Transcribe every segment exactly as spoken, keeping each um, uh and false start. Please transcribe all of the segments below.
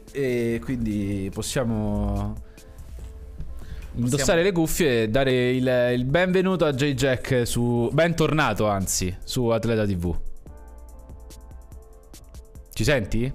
e quindi possiamo indossare le cuffie e dare il, il benvenuto a J-Jack su... bentornato anzi, su Atleta tivù. Ci senti?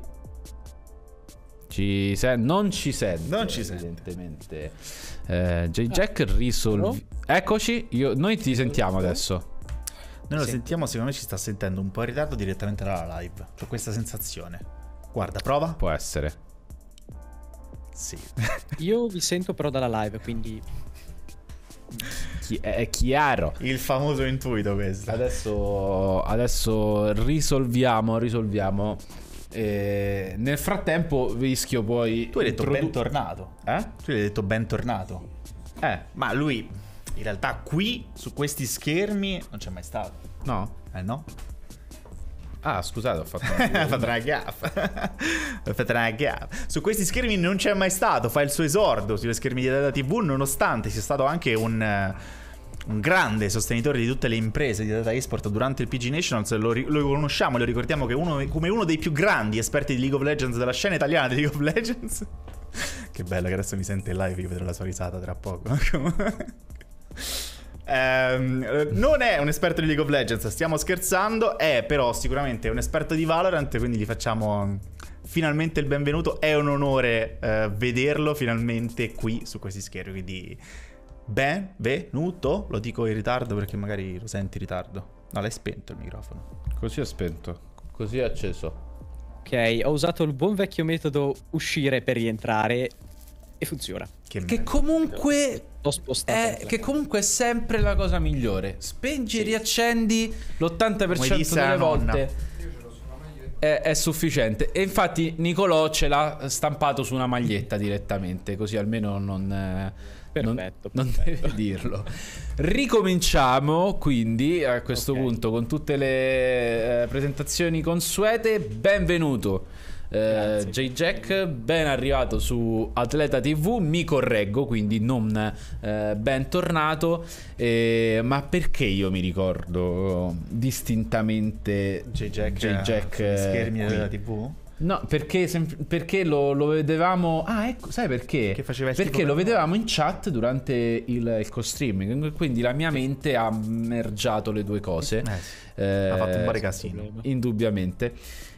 Ci sen- non ci sente. Non ci evidentemente. Eh, J-Jack risolvi... Eccoci, io, noi ti sentiamo adesso. Noi lo Sì. sentiamo, secondo me ci sta sentendo un po' in ritardo direttamente dalla live. C'ho questa sensazione. Guarda, prova. Può essere. Sì. Io vi sento però dalla live, quindi Chi- è chiaro. Il famoso intuito questo. Adesso, adesso risolviamo, risolviamo. Eh, nel frattempo, Vischio, poi... Tu hai detto introdu- bentornato. Eh? Tu hai detto bentornato. Eh, Ma lui, in realtà, qui, su questi schermi, non c'è mai stato. no? Eh no? Ah, scusate, ho fatto... Ha fatto una gaffa. Ha fatto una gaffa. Su questi schermi non c'è mai stato. Fa il suo esordio sulle schermi di Atleta tivù, nonostante sia stato anche un... eh, un grande sostenitore di tutte le imprese di data esport durante il P G Nationals. Lo, ri- lo conosciamo e lo ricordiamo che uno, come uno dei più grandi esperti di League of Legends, della scena italiana di League of Legends. Che bello che adesso mi sente in live, io vedrò la sua risata tra poco. Ehm, non è un esperto di League of Legends, stiamo scherzando. È però sicuramente un esperto di Valorant, quindi gli facciamo finalmente il benvenuto. È un onore eh, vederlo finalmente qui su questi schermi, quindi... benvenuto, lo dico in ritardo perché magari lo senti in ritardo. No, l'hai spento il microfono. Così è spento, così è acceso. ok, ho usato il buon vecchio metodo uscire per rientrare e funziona. Che, Che me- Ho comunque... spostato È, anche la che cosa. comunque è sempre la cosa migliore. Spengi e Sì. riaccendi l'ottanta per Come cento disse delle la nonna. volte. È, è sufficiente. E infatti Nicolò ce l'ha stampato su una maglietta direttamente, così almeno non... eh, Perfetto, non, non perfetto. deve dirlo. Ricominciamo quindi a questo Ok. punto con tutte le eh, presentazioni consuete. Benvenuto eh, Grazie. J-Jack, ben arrivato su Atleta tivù. Mi correggo, quindi non eh, bentornato. Eh, ma perché io mi ricordo distintamente J-Jack, J-Jack, sugli schermi qui? della tivù? No, perché, sem- perché lo, lo vedevamo. Ah, ecco, sai perché? Che faceva il Perché schifo lo per vedevamo in chat durante il, il co-streaming. Quindi la mia mente ha mergiato le due cose. Eh sì. Eh, Ha fatto un po' di casino. problema. Indubbiamente.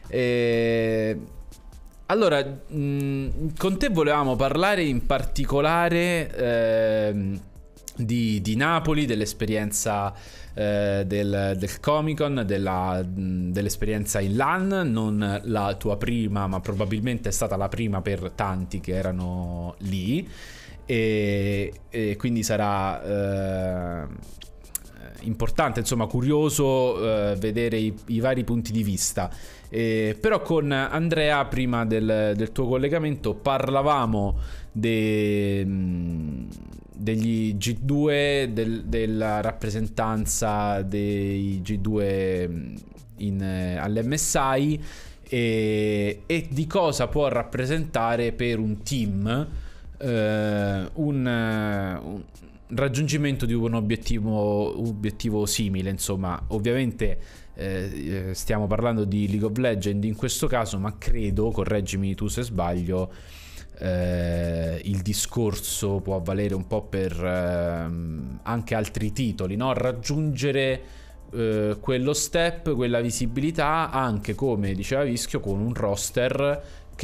Eh, allora, mh, con te volevamo parlare in particolare ehm, di, di Napoli, dell'esperienza eh, del, del Comic Con, della, mh, dell'esperienza in LAN, non la tua prima, ma probabilmente è stata la prima per tanti che erano lì. E, e quindi sarà eh, importante, insomma, curioso eh, vedere i, i vari punti di vista. Eh, però con Andrea, prima del, del tuo collegamento, parlavamo de, mh, degli G due, del- della rappresentanza dei G due in, eh, all'M S I e, e di cosa può rappresentare per un team eh, un, eh, un raggiungimento di un obiettivo, obiettivo simile. Insomma, ovviamente eh, stiamo parlando di League of Legends in questo caso, ma credo, correggimi tu se sbaglio, eh, il discorso può valere un po' per ehm, anche altri titoli, no? Raggiungere eh, quello step, quella visibilità, anche, come diceva Vischio, con un roster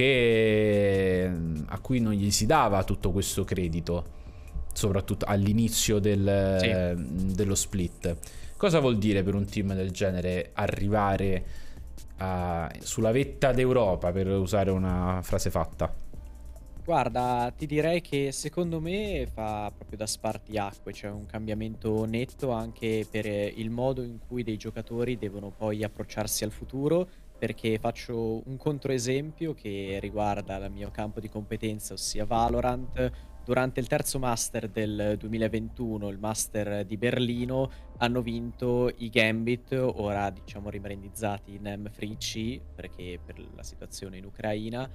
che a cui non gli si dava tutto questo credito, soprattutto all'inizio del, Sì. dello split. Cosa vuol dire per un team del genere arrivare a, sulla vetta d'Europa, per usare una frase fatta? Guarda, ti direi che secondo me fa proprio da spartiacque, c'è un cambiamento netto anche per eh, il modo in cui dei giocatori devono poi approcciarsi al futuro, perché faccio un controesempio che riguarda il mio campo di competenza, ossia Valorant. Durante il terzo Master del duemilaventuno, il Master di Berlino, hanno vinto i Gambit, ora diciamo ribrandizzati in M tre C, perché per la situazione in Ucraina.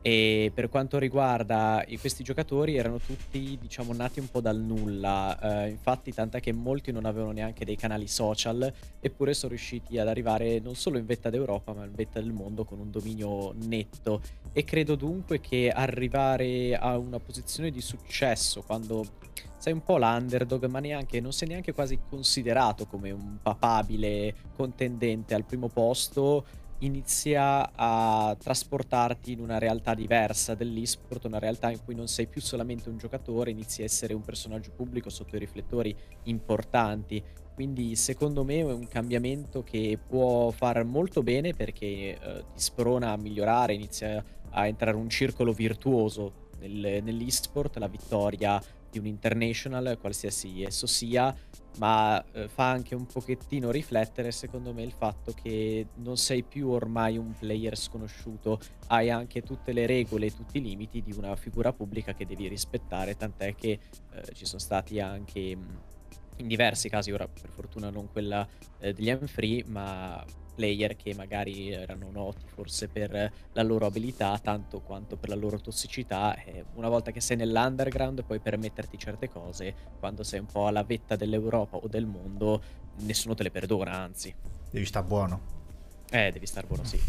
E per quanto riguarda i- questi giocatori, erano tutti, diciamo, nati un po' dal nulla. Eh, infatti, tant'è che molti non avevano neanche dei canali social, eppure sono riusciti ad arrivare non solo in vetta d'Europa, ma in vetta del mondo con un dominio netto. E credo dunque che arrivare a una posizione di successo quando sei un po' l'underdog, ma neanche, non sei neanche quasi considerato come un papabile contendente al primo posto, inizia a trasportarti in una realtà diversa dell'esport, una realtà in cui non sei più solamente un giocatore, inizi a essere un personaggio pubblico sotto i riflettori importanti. Quindi secondo me è un cambiamento che può far molto bene, perché eh, ti sprona a migliorare, inizia a entrare un circolo virtuoso nel- nell'esport, la vittoria di un international, qualsiasi esso sia, ma eh, fa anche un pochettino riflettere, secondo me, il fatto che non sei più ormai un player sconosciuto, hai anche tutte le regole e tutti i limiti di una figura pubblica che devi rispettare, tant'è che eh, ci sono stati anche mh, in diversi casi, ora per fortuna non quella eh, degli M-Free, ma player che magari erano noti forse per la loro abilità tanto quanto per la loro tossicità, e una volta che sei nell'underground puoi permetterti certe cose, quando sei un po' alla vetta dell'Europa o del mondo nessuno te le perdona, anzi. Devi stare buono. Eh, devi star buono, sì.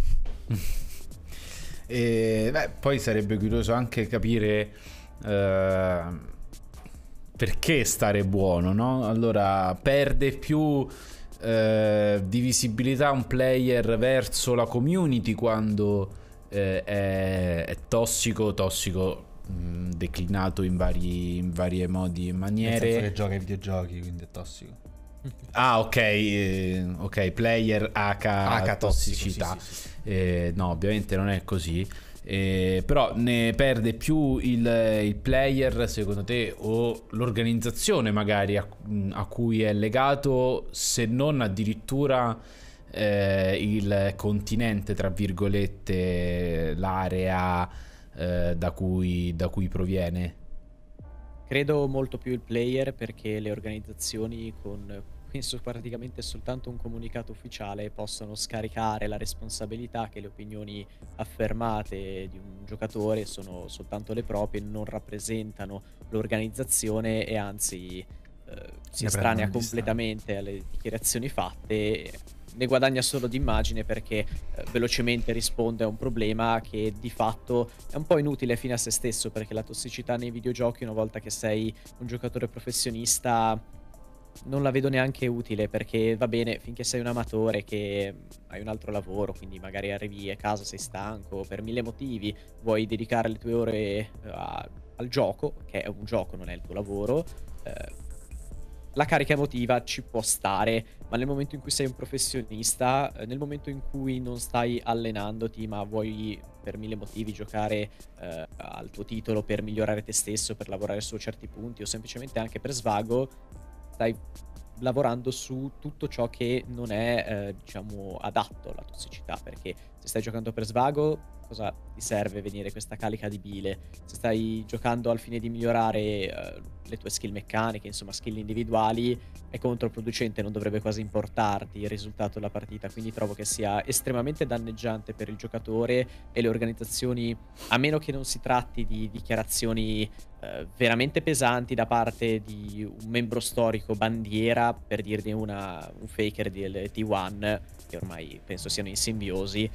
E beh, poi sarebbe curioso anche capire eh, perché stare buono, no? Allora, perde più eh, di visibilità un player verso la community quando eh, è, è tossico, tossico mh, declinato in vari in varie modi e Nel maniere. senso che gioca ai videogiochi, quindi è tossico. Ah, ok, eh, ok, player H, H tossicità. tossico, sì, sì, sì. Eh, no, ovviamente non è così. Eh, però ne perde più il, il player, secondo te, o l'organizzazione magari a, a cui è legato, se non addirittura eh, il continente, tra virgolette, l'area eh, da cui, da cui proviene? Credo molto più il player, perché le organizzazioni con penso praticamente soltanto un comunicato ufficiale possono scaricare la responsabilità che le opinioni affermate di un giocatore sono soltanto le proprie, non rappresentano l'organizzazione e anzi eh, si Ne estranea prendono distanza. completamente alle dichiarazioni fatte, e ne guadagna solo d'immagine, perché eh, velocemente risponde a un problema che di fatto è un po' inutile fine a se stesso, perché la tossicità nei videogiochi, una volta che sei un giocatore professionista, non la vedo neanche utile, perché va bene finché sei un amatore che mm, hai un altro lavoro, quindi magari arrivi a casa, sei stanco per mille motivi, vuoi dedicare le tue ore eh, a- al gioco, che è un gioco, non è il tuo lavoro. eh, la carica emotiva ci può stare, ma nel momento in cui sei un professionista, eh, nel momento in cui non stai allenandoti, ma vuoi per mille motivi giocare eh, al tuo titolo per migliorare te stesso, per lavorare su certi punti o semplicemente anche per svago, stai lavorando su tutto ciò che non è, eh, diciamo, adatto alla tossicità, perché se stai giocando per svago, cosa ti serve venire questa carica di bile? Se stai giocando al fine di migliorare eh, le tue skill meccaniche, insomma skill individuali, è controproducente, non dovrebbe quasi importarti il risultato della partita, quindi trovo che sia estremamente danneggiante per il giocatore e le organizzazioni, a meno che non si tratti di dichiarazioni eh, veramente pesanti da parte di un membro storico bandiera, per dirne una, un faker del T uno, che ormai penso siano in simbiosi.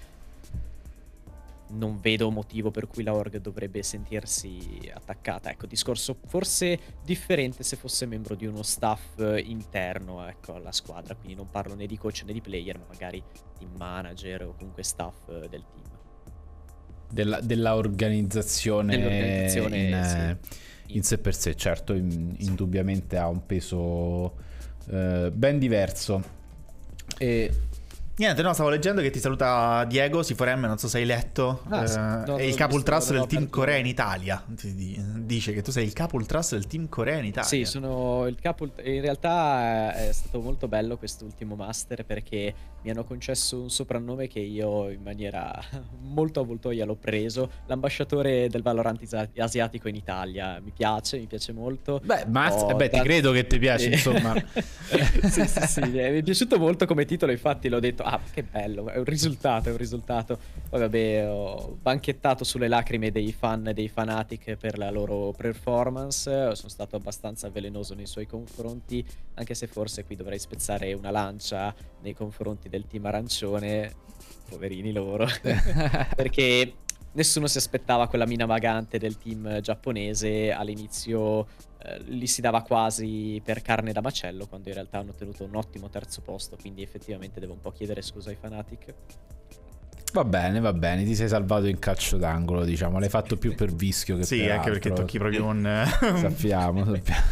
Non vedo motivo per cui la org dovrebbe sentirsi attaccata. Ecco, discorso forse differente se fosse membro di uno staff eh, interno, ecco, alla squadra, quindi non parlo né di coach né di player, ma magari di manager o comunque staff eh, del team. Della, della organizzazione, Dell'organizzazione, in, eh, sì. in sé per sé, certo, in- indubbiamente ha un peso eh, ben diverso. E Niente, no, stavo leggendo che ti saluta Diego Siforem, non so se hai letto. Ah, sì. eh, No, è il l'ho capo visto, ultras l'ho del team aperto. Corea in Italia. Ti di- dice che tu sei il capo ultras del team Corea in Italia. Sì, sono il capo. In realtà eh, è stato molto bello quest'ultimo master, perché mi hanno concesso un soprannome che io in maniera molto avvoltoia l'ho preso, l'ambasciatore del Valorant isa- asiatico in Italia. Mi piace, mi piace molto. beh, ma Ho beh, ti tanti- credo che ti piace, Sì. insomma. Sì, sì, sì, eh, mi è piaciuto molto come titolo, infatti l'ho detto, Ah, che bello, è un risultato, è un risultato. Poi vabbè, ho banchettato sulle lacrime dei fan e dei Fnatic per la loro performance. Sono stato abbastanza velenoso nei suoi confronti, anche se forse qui dovrei spezzare una lancia nei confronti del team arancione. Poverini loro. Perché nessuno si aspettava quella mina vagante del team giapponese. All'inizio eh, li si dava quasi per carne da macello, quando in realtà hanno ottenuto un ottimo terzo posto. Quindi effettivamente devo un po' chiedere scusa ai Fnatic. Va bene, va bene, ti sei salvato in calcio d'angolo, diciamo, l'hai fatto più per vischio che sì, per anche altro. perché tocchi proprio un... sappiamo, sappiamo.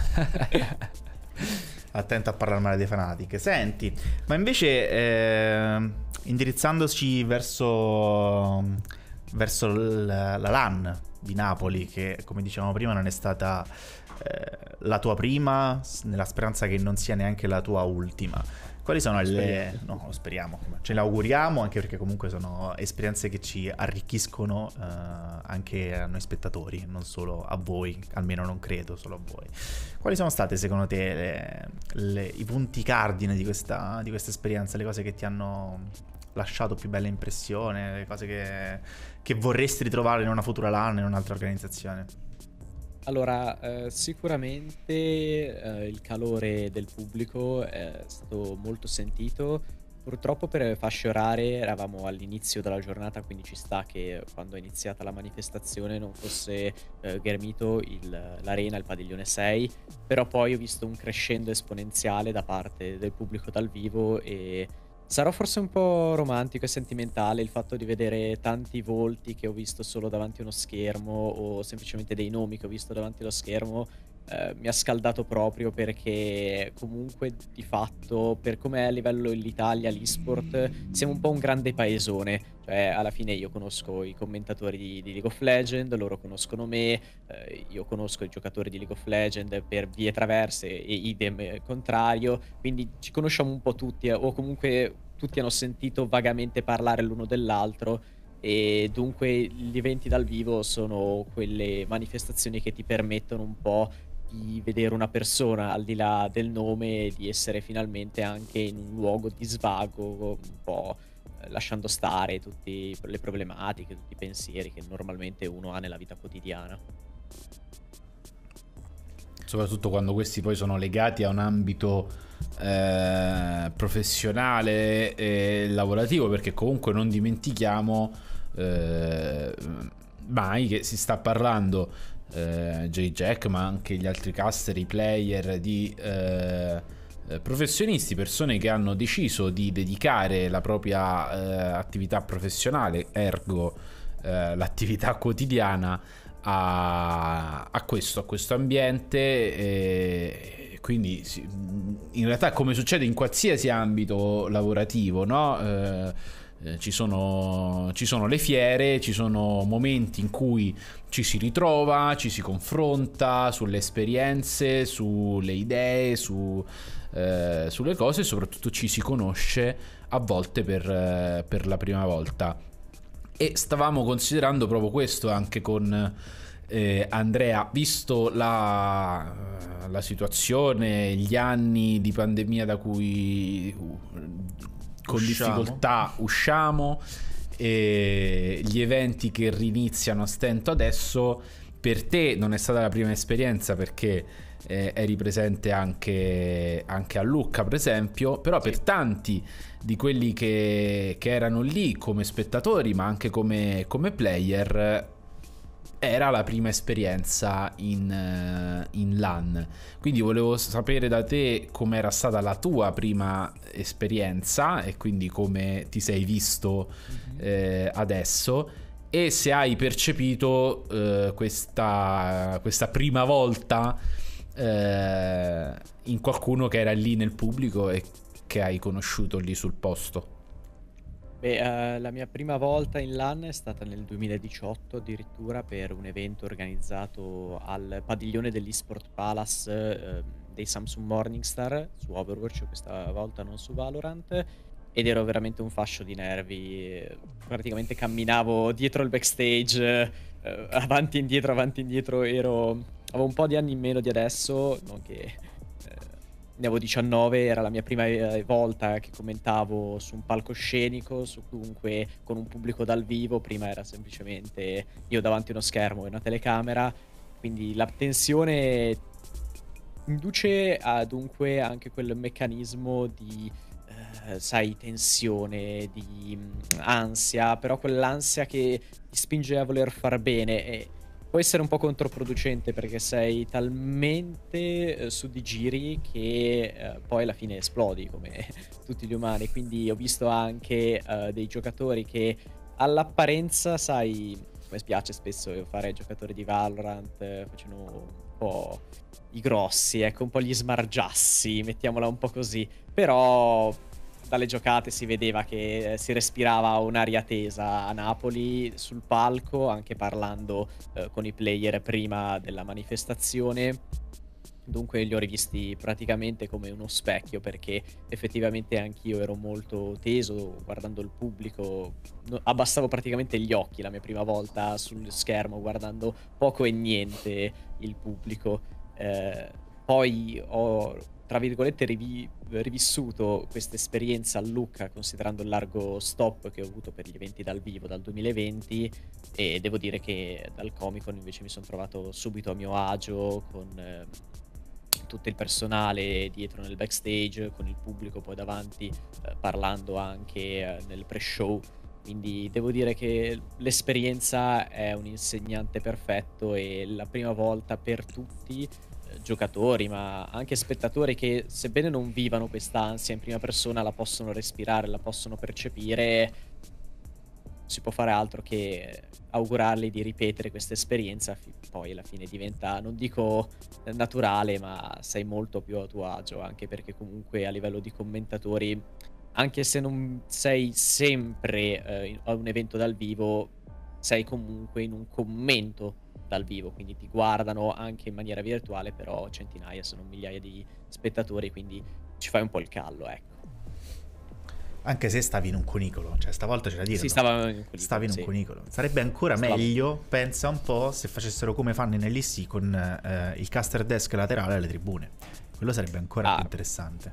Attento a parlare male dei Fnatic. Senti, ma invece eh, indirizzandoci verso verso la, la LAN di Napoli, che come dicevamo prima non è stata eh, la tua prima, nella speranza che non sia neanche la tua ultima. Quali sono le... No, lo speriamo, ce le auguriamo, anche perché comunque sono esperienze che ci arricchiscono eh, anche a noi spettatori, non solo a voi, almeno non credo solo a voi. Quali sono state secondo te le, le, i punti cardine di questa, di questa esperienza, le cose che ti hanno lasciato più bella impressione, le cose che, che vorresti ritrovare in una futura LAN, in un'altra organizzazione? Allora, eh, sicuramente eh, il calore del pubblico è stato molto sentito. Purtroppo per fasce orarie eravamo all'inizio della giornata, quindi ci sta che quando è iniziata la manifestazione non fosse eh, ghermito il- l'arena, il padiglione sei, però poi ho visto un crescendo esponenziale da parte del pubblico dal vivo e sarò forse un po' romantico e sentimentale il fatto di vedere tanti volti che ho visto solo davanti a uno schermo o semplicemente dei nomi che ho visto davanti allo schermo. Eh, mi ha scaldato proprio perché comunque di fatto per come è a livello l'Italia, l'esport, siamo un po' un grande paesone. Cioè alla fine io conosco i commentatori di, di League of Legends, loro conoscono me, eh, io conosco i giocatori di League of Legends per vie traverse e idem eh, contrario, quindi ci conosciamo un po' tutti eh, o comunque tutti hanno sentito vagamente parlare l'uno dell'altro e dunque gli eventi dal vivo sono quelle manifestazioni che ti permettono un po' di vedere una persona al di là del nome e di essere finalmente anche in un luogo di svago, un po' eh, lasciando stare tutte le problematiche, tutti i pensieri che normalmente uno ha nella vita quotidiana. Soprattutto quando questi poi sono legati a un ambito eh, professionale e lavorativo, perché comunque non dimentichiamo eh, mai che si sta parlando eh, J-Jack, ma anche gli altri caster, i player di eh, eh, professionisti, persone che hanno deciso di dedicare la propria eh, attività professionale, ergo eh, l'attività quotidiana a, a questo, a questo ambiente e quindi si- in realtà come succede in qualsiasi ambito lavorativo, no? Eh, eh, ci sono, ci sono le fiere, ci sono momenti in cui ci si ritrova, ci si confronta sulle esperienze, sulle idee, su, eh, sulle cose e soprattutto ci si conosce a volte per, eh, per la prima volta. E stavamo considerando proprio questo anche con eh, Andrea, visto la, la situazione, gli anni di pandemia da cui uh, con Usciamo. difficoltà usciamo e gli eventi che riniziano a stento adesso. Per te non è stata la prima esperienza perché eh, eri presente anche, anche a Lucca per esempio, però per tanti di quelli che, che erano lì come spettatori ma anche come, come player era la prima esperienza in, eh, in LAN. Quindi volevo sapere da te com'era stata la tua prima esperienza e quindi come ti sei visto eh, adesso e se hai percepito eh, questa, questa prima volta eh, in qualcuno che era lì nel pubblico e che hai conosciuto lì sul posto. Beh, eh, la mia prima volta in LAN è stata nel duemiladiciotto addirittura per un evento organizzato al padiglione dell'eSport Palace eh, dei Samsung Morningstar su Overwatch, questa volta non su Valorant, ed ero veramente un fascio di nervi. Praticamente camminavo dietro il backstage, eh, avanti e indietro, avanti e indietro, ero... avevo un po' di anni in meno di adesso, non che... eh, ne avevo diciannove, era la mia prima eh, volta che commentavo su un palcoscenico, su dunque con un pubblico dal vivo. Prima era semplicemente io davanti a uno schermo e una telecamera, quindi la tensione induce a dunque anche quel meccanismo di eh, sai, tensione, di mh, ansia, però quell'ansia che ti spinge a voler far bene, e può essere un po' controproducente perché sei talmente eh, su di giri che eh, poi alla fine esplodi come tutti gli umani. Quindi ho visto anche eh, dei giocatori che all'apparenza, sai, come spiace spesso fare giocatori di Valorant, eh, facciano un po' i grossi, ecco, un po' gli smargiassi, mettiamola un po' così. Però dalle giocate si vedeva che si respirava un'aria tesa a Napoli sul palco, anche parlando eh, con i player prima della manifestazione. Dunque li ho rivisti praticamente come uno specchio, perché effettivamente anch'io ero molto teso guardando il pubblico. No- abbassavo praticamente gli occhi la mia prima volta sul schermo, guardando poco e niente il pubblico. Eh, poi ho, tra virgolette, rivi- rivissuto questa esperienza a Lucca, considerando il largo stop che ho avuto per gli eventi dal vivo dal duemilaventi, e devo dire che dal Comic Con invece mi sono trovato subito a mio agio con eh, tutto il personale dietro nel backstage, con il pubblico poi davanti, eh, parlando anche eh, nel pre-show. Quindi devo dire che l'esperienza è un insegnante perfetto, e la prima volta per tutti, eh, giocatori ma anche spettatori, che sebbene non vivano quest'ansia in prima persona la possono respirare, la possono percepire. Si può fare altro che augurarli di ripetere questa esperienza, fi- poi alla fine diventa, non dico eh, naturale, ma sei molto più a tuo agio, anche perché comunque a livello di commentatori, anche se non sei sempre eh, in- a un evento dal vivo, sei comunque in un commento dal vivo, quindi ti guardano anche in maniera virtuale, però centinaia se non migliaia di spettatori, quindi ci fai un po' il callo, ecco. Anche se stavi in un cunicolo, cioè stavolta c'è da dire. Sì, no? stava in un cunicolo, Stavi in un sì. cunicolo. Sarebbe ancora Stavo- meglio, pensa un po', se facessero come fanno in L C con eh, il caster desk laterale alle tribune. Quello sarebbe ancora Ah. più interessante.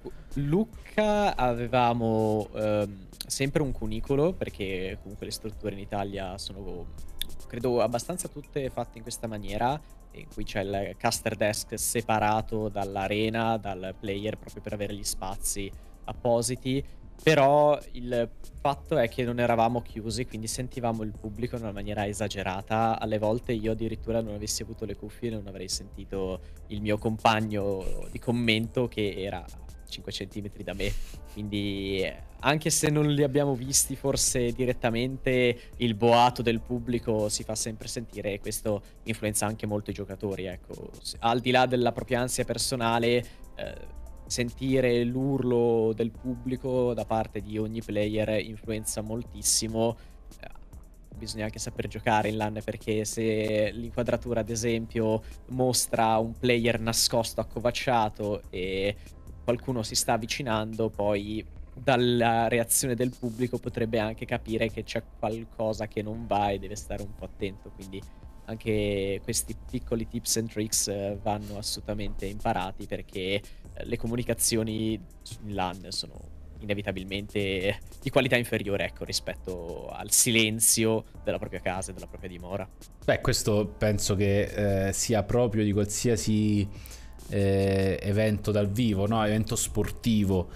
Lucca avevamo ehm, sempre un cunicolo, perché comunque le strutture in Italia sono, credo, abbastanza tutte fatte in questa maniera, in cui c'è il caster desk separato dall'arena, dal player, proprio per avere gli spazi appositi. Però il fatto è che non eravamo chiusi, quindi sentivamo il pubblico in una maniera esagerata. Alle volte io addirittura non avessi avuto le cuffie, non avrei sentito il mio compagno di commento che era a cinque centimetri da me. Quindi eh, anche se non li abbiamo visti forse direttamente, il boato del pubblico si fa sempre sentire, e questo influenza anche molto i giocatori, ecco. S- Al di là della propria ansia personale, eh, sentire l'urlo del pubblico da parte di ogni player influenza moltissimo. Eh, Bisogna anche saper giocare in LAN, perché se l'inquadratura, ad esempio, mostra un player nascosto, accovacciato, e qualcuno si sta avvicinando, poi dalla reazione del pubblico potrebbe anche capire che c'è qualcosa che non va e deve stare un po' attento. Quindi anche questi piccoli tips and tricks eh, vanno assolutamente imparati, perché eh, le comunicazioni in LAN sono inevitabilmente di qualità inferiore, ecco, rispetto al silenzio della propria casa e della propria dimora. Beh, questo penso che eh, sia proprio di qualsiasi eh, evento dal vivo, no? Evento sportivo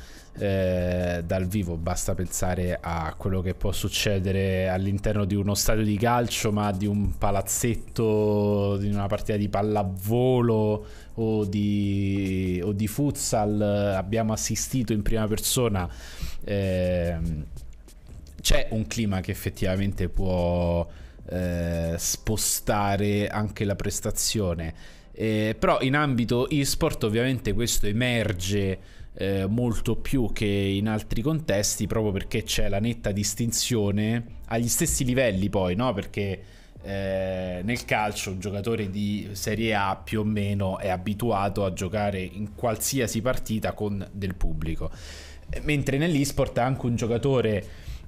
eh, dal vivo. Basta pensare a quello che può succedere all'interno di uno stadio di calcio, ma di un palazzetto, di una partita di pallavolo o di, o di futsal. Abbiamo assistito in prima persona. ehm, c'è un clima che effettivamente può eh, spostare anche la prestazione, eh, però in ambito e-sport ovviamente questo emerge eh, molto più che in altri contesti, proprio perché c'è la netta distinzione agli stessi livelli, poi, no? Perché eh, nel calcio un giocatore di Serie A più o meno è abituato a giocare in qualsiasi partita con del pubblico, mentre nell'e-sport anche un giocatore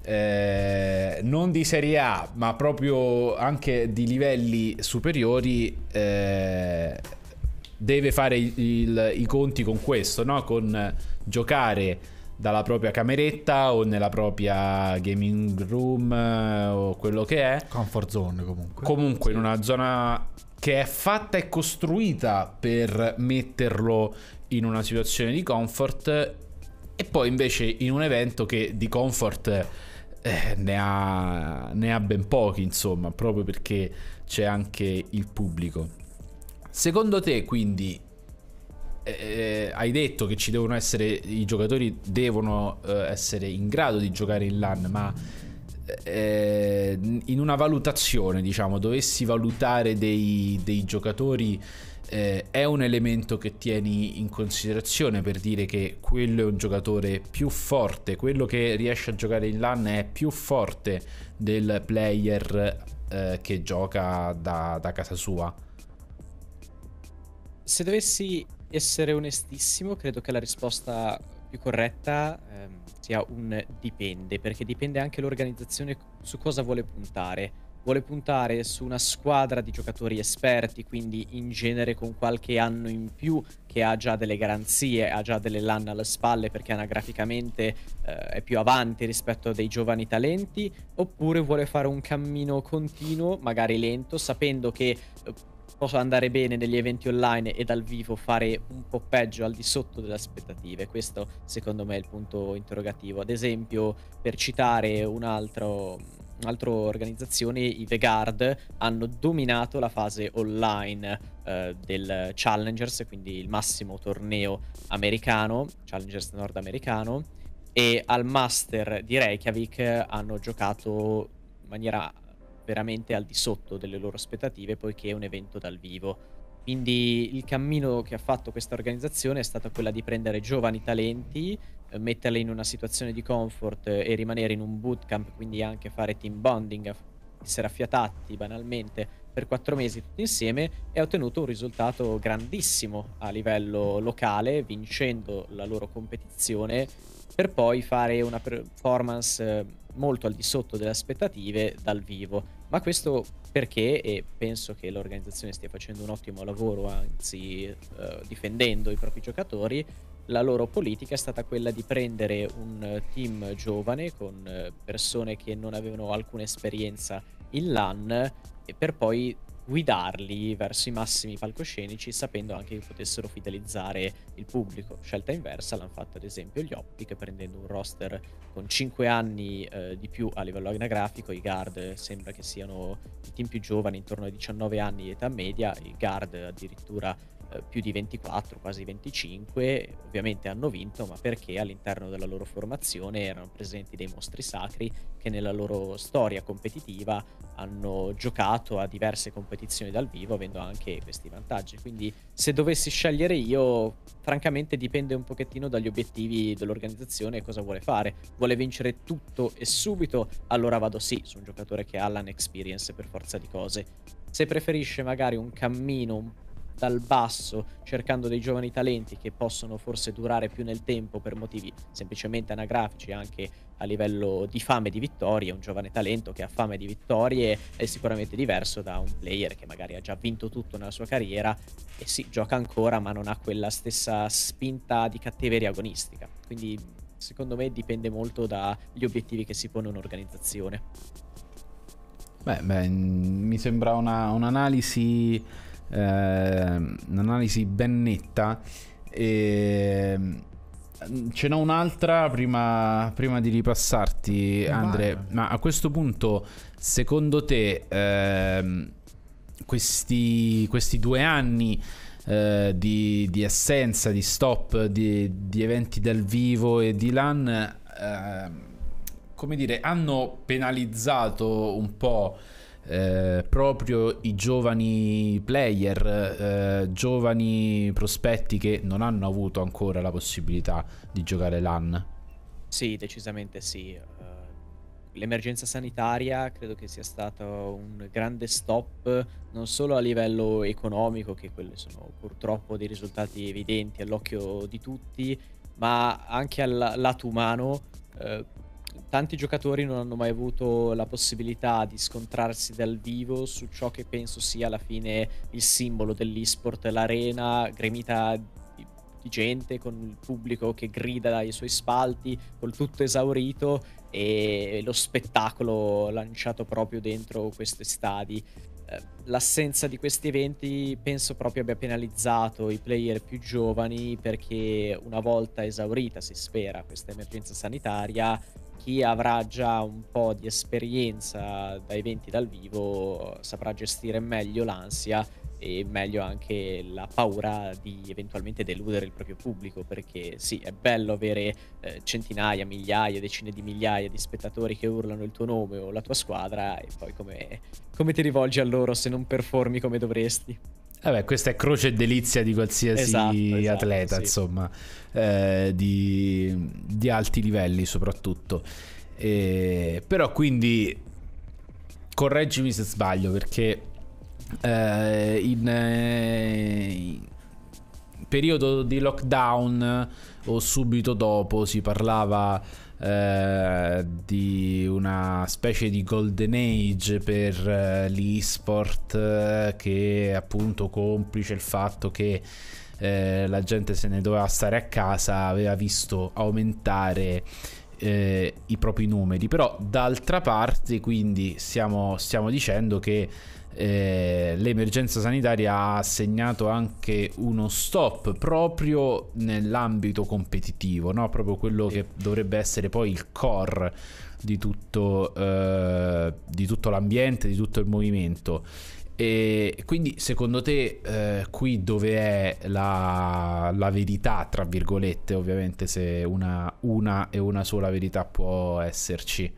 eh, non di Serie A ma proprio anche di livelli superiori eh, deve fare il, il, i conti con questo, no? Con giocare dalla propria cameretta o nella propria gaming room eh, o quello che è. Comfort zone comunque. Comunque in una zona che è fatta e costruita per metterlo in una situazione di comfort, e poi invece in un evento che di comfort eh, ne ha, ne ha ben pochi, insomma, proprio perché c'è anche il pubblico. Secondo te, quindi, eh, hai detto che ci devono essere, i giocatori devono eh, essere in grado di giocare in LAN, ma eh, in una valutazione, diciamo, dovessi valutare dei, dei giocatori, eh, è un elemento che tieni in considerazione per dire che quello è un giocatore più forte, quello che riesce a giocare in LAN è più forte del player eh, che gioca da, da casa sua? Se dovessi essere onestissimo, credo che la risposta più corretta ehm, sia un dipende, perché dipende anche l'organizzazione su cosa vuole puntare. Vuole puntare su una squadra di giocatori esperti, quindi in genere con qualche anno in più, che ha già delle garanzie, ha già delle LAN alle spalle perché anagraficamente eh, è più avanti rispetto a dei giovani talenti, oppure vuole fare un cammino continuo, magari lento, sapendo che eh, posso andare bene negli eventi online e dal vivo fare un po' peggio al di sotto delle aspettative. Questo secondo me è il punto interrogativo. Ad esempio, per citare un altro, un'altra organizzazione, i The Guard hanno dominato la fase online eh, del Challengers, quindi il massimo torneo americano, Challengers nordamericano, e al Master di Reykjavik hanno giocato in maniera veramente al di sotto delle loro aspettative, poiché è un evento dal vivo. Quindi il cammino che ha fatto questa organizzazione è stata quella di prendere giovani talenti, eh, metterli in una situazione di comfort eh, e rimanere in un bootcamp, quindi anche fare team bonding, essere affiatati banalmente per quattro mesi tutti insieme, e ha ottenuto un risultato grandissimo a livello locale, vincendo la loro competizione, per poi fare una performance eh, molto al di sotto delle aspettative dal vivo. Ma questo perché, e penso che l'organizzazione stia facendo un ottimo lavoro, anzi eh, difendendo i propri giocatori, la loro politica è stata quella di prendere un team giovane con eh, persone che non avevano alcuna esperienza in LAN, e per poi guidarli verso i massimi palcoscenici, sapendo anche che potessero fidelizzare il pubblico. Scelta inversa l'hanno fatto ad esempio gli Optic, prendendo un roster con cinque anni eh, di più a livello anagrafico. I Guard sembra che siano i team più giovani, intorno ai diciannove anni di età media, i Guard addirittura eh, più di ventiquattro, quasi venticinque. Ovviamente hanno vinto, ma perché all'interno della loro formazione erano presenti dei mostri sacri che nella loro storia competitiva hanno giocato a diverse competizioni dal vivo, avendo anche questi vantaggi. Quindi se dovessi scegliere io, francamente dipende un pochettino dagli obiettivi dell'organizzazione e cosa vuole fare. Vuole vincere tutto e subito, allora vado sì su un giocatore che ha l'an experience per forza di cose. Se preferisce magari un cammino un dal basso, cercando dei giovani talenti che possono forse durare più nel tempo per motivi semplicemente anagrafici, anche a livello di fame di vittorie, un giovane talento che ha fame di vittorie è sicuramente diverso da un player che magari ha già vinto tutto nella sua carriera e sì, gioca ancora, ma non ha quella stessa spinta di cattiveria agonistica. Quindi secondo me dipende molto dagli obiettivi che si pone un'organizzazione. Beh, beh, mi sembra una, un'analisi eh, un'analisi ben netta. E ce n'ho un'altra prima, prima di ripassarti, Andre. Vai. Ma a questo punto, secondo te, ehm, questi, questi due anni eh, di, di assenza, di stop, di, di eventi dal vivo e di LAN, eh, come dire, hanno penalizzato un po' Eh, proprio i giovani player, eh, giovani prospetti che non hanno avuto ancora la possibilità di giocare LAN? Sì, decisamente sì. Uh, l'emergenza sanitaria credo che sia stato un grande stop, non solo a livello economico, che quelli sono purtroppo dei risultati evidenti all'occhio di tutti, ma anche al lato umano. Uh, tanti giocatori non hanno mai avuto la possibilità di scontrarsi dal vivo su ciò che penso sia alla fine il simbolo dell'esport, l'arena gremita di, di gente, con il pubblico che grida dai suoi spalti, col tutto esaurito, e lo spettacolo lanciato proprio dentro questi stadi. L'assenza di questi eventi penso proprio abbia penalizzato i player più giovani, perché una volta esaurita, si spera, questa emergenza sanitaria, chi avrà già un po' di esperienza da eventi dal vivo saprà gestire meglio l'ansia e meglio anche la paura di eventualmente deludere il proprio pubblico, perché sì, è bello avere eh, centinaia, migliaia, decine di migliaia di spettatori che urlano il tuo nome o la tua squadra, e poi come, come ti rivolgi a loro se non performi come dovresti? Vabbè, questa è croce e delizia di qualsiasi Esatto, esatto, atleta, sì. insomma, eh, di, di alti livelli soprattutto. Eh, però quindi, correggimi se sbaglio, perché eh, in, eh, in periodo di lockdown o subito dopo si parlava eh, di una specie di golden age per eh, l'e-sport, eh, che appunto, complice il fatto che eh, la gente se ne doveva stare a casa, aveva visto aumentare eh, i propri numeri. Però d'altra parte, quindi stiamo, stiamo dicendo che Eh, l'emergenza sanitaria ha segnato anche uno stop proprio nell'ambito competitivo, no? Proprio quello Sì. che dovrebbe essere poi il core di tutto, eh, di tutto l'ambiente, di tutto il movimento. E quindi secondo te eh, qui dove è la, la verità, tra virgolette, ovviamente, se una, una e una sola verità può esserci?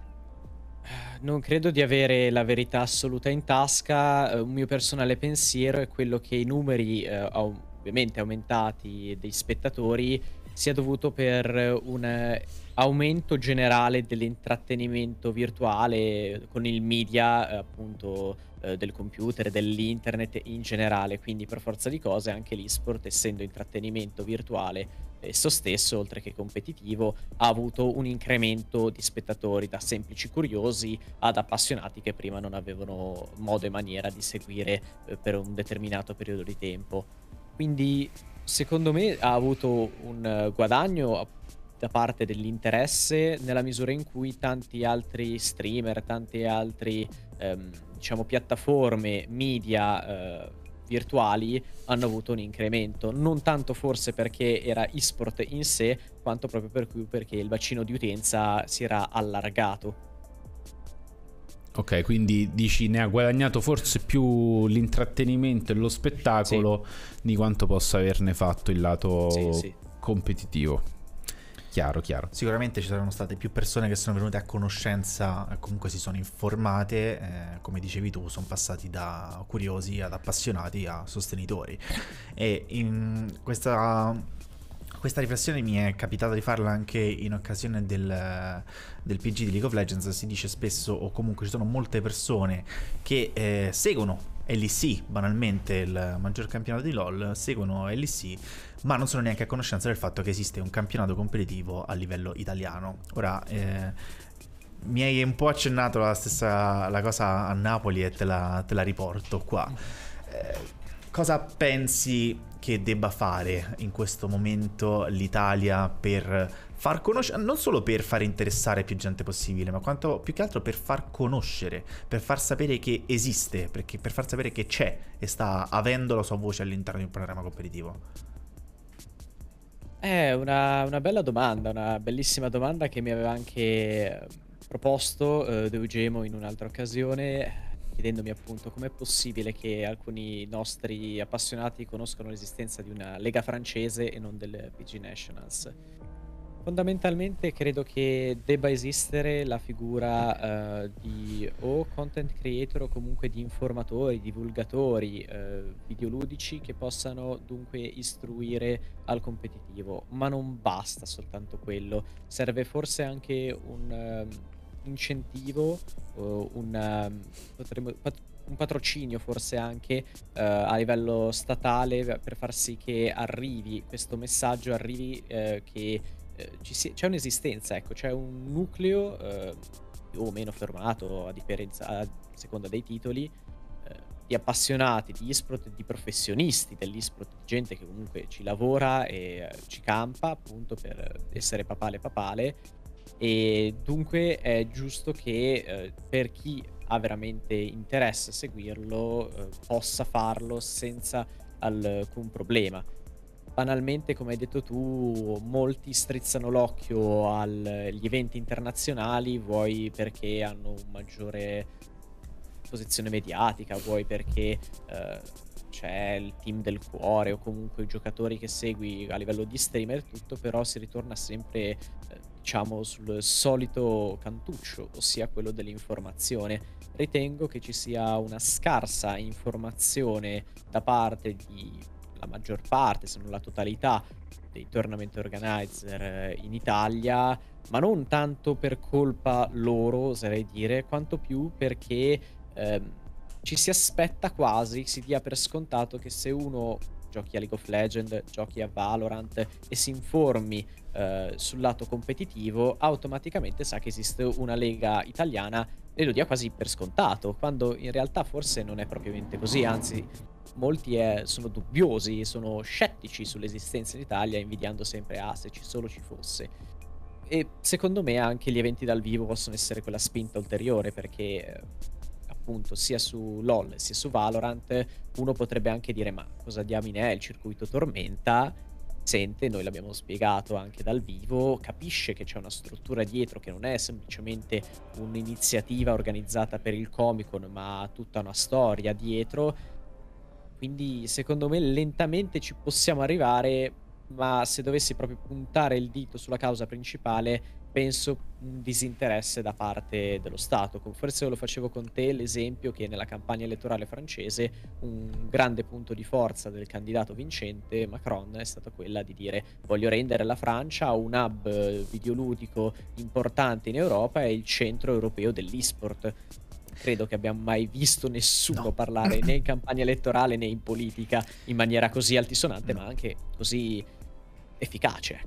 Non credo di avere la verità assoluta in tasca. eh, Un mio personale pensiero è quello che i numeri, eh, au- ovviamente aumentati, dei spettatori sia dovuto per un eh, aumento generale dell'intrattenimento virtuale con il media, eh, appunto, eh, del computer, dell'internet in generale. Quindi per forza di cose anche l'esport, essendo intrattenimento virtuale esso stesso, oltre che competitivo, ha avuto un incremento di spettatori, da semplici curiosi ad appassionati che prima non avevano modo e maniera di seguire eh, per un determinato periodo di tempo. Quindi secondo me ha avuto un eh, guadagno a- da parte dell'interesse, nella misura in cui tanti altri streamer, tante altre ehm, diciamo piattaforme media eh, virtuali hanno avuto un incremento, non tanto forse perché era esport in sé, quanto proprio per cui perché il bacino di utenza si era allargato. Ok, quindi dici ne ha guadagnato forse più l'intrattenimento e lo spettacolo di quanto possa averne fatto il lato Sì, sì. competitivo. Chiaro, chiaro. Sicuramente ci saranno state più persone che sono venute a conoscenza, eh, comunque si sono informate, eh, come dicevi tu, sono passati da curiosi ad appassionati a sostenitori. E in questa, questa riflessione mi è capitato di farla anche in occasione del, del P G di League of Legends. Si dice spesso, o comunque ci sono molte persone che eh, seguono L E C, banalmente il maggior campionato di LoL, seguono L E C, ma non sono neanche a conoscenza del fatto che esiste un campionato competitivo a livello italiano. Ora, eh, mi hai un po' accennato la stessa la cosa a Napoli e te la, te la riporto qua. Eh, cosa pensi che debba fare in questo momento l'Italia per far conoscere, non solo per far interessare più gente possibile, ma quanto più che altro per far conoscere, per far sapere che esiste, perché per far sapere che c'è e sta avendo la sua voce all'interno di un programma competitivo? È una, una bella domanda, una bellissima domanda che mi aveva anche eh, proposto eh, Deugemo in un'altra occasione, chiedendomi appunto com'è possibile che alcuni nostri appassionati conoscano l'esistenza di una lega francese e non del P G Nationals. Fondamentalmente credo che debba esistere la figura eh, di o content creator o comunque di informatori, divulgatori eh, videoludici che possano dunque istruire al competitivo, ma non basta soltanto quello, serve forse anche un ehm, incentivo, o un, ehm, potremmo- pat- un patrocinio forse anche eh, a livello statale per far sì che arrivi questo messaggio, arrivi eh, che eh, ci si- c'è un'esistenza, ecco, c'è un nucleo eh, più o meno fermato a differenza, a seconda dei titoli, eh, di appassionati di eSport, di professionisti dell'eSport, di gente che comunque ci lavora e eh, ci campa appunto per essere papale papale, e dunque è giusto che eh, per chi ha veramente interesse a seguirlo eh, possa farlo senza alcun problema. Banalmente, come hai detto tu, molti strizzano l'occhio al- agli eventi internazionali, vuoi perché hanno un maggiore posizione mediatica, vuoi perché eh, c'è il team del cuore o comunque i giocatori che segui a livello di streamer e tutto, però si ritorna sempre, eh, diciamo, sul solito cantuccio, ossia quello dell'informazione. Ritengo che ci sia una scarsa informazione da parte di la maggior parte, se non la totalità, dei tournament organizer eh, in Italia, ma non tanto per colpa loro, oserei dire, quanto più perché ehm, ci si aspetta quasi, si dia per scontato che se uno giochi a League of Legends, giochi a Valorant e si informi eh, sul lato competitivo, automaticamente sa che esiste una lega italiana e lo dia quasi per scontato, quando in realtà forse non è propriamente così, anzi molti eh, sono dubbiosi, sono scettici sull'esistenza in Italia, invidiando sempre, ah, se ci solo ci fosse. E secondo me anche gli eventi dal vivo possono essere quella spinta ulteriore, perché eh, appunto sia su LoL sia su Valorant uno potrebbe anche dire, ma cosa diamine è il circuito Tormenta? Sente, noi l'abbiamo spiegato anche dal vivo, capisce che c'è una struttura dietro, che non è semplicemente un'iniziativa organizzata per il Comic-Con, ma ha tutta una storia dietro. Quindi secondo me lentamente ci possiamo arrivare, ma se dovessi proprio puntare il dito sulla causa principale, penso un disinteresse da parte dello Stato. Com- Forse lo facevo con te l'esempio che nella campagna elettorale francese un grande punto di forza del candidato vincente Macron è stata quella di dire: voglio rendere la Francia un hub eh, videoludico importante in Europa e il centro europeo dell'esport. Credo che abbiamo mai visto nessuno No. parlare né in campagna elettorale né in politica in maniera così altisonante, No. ma anche così efficace.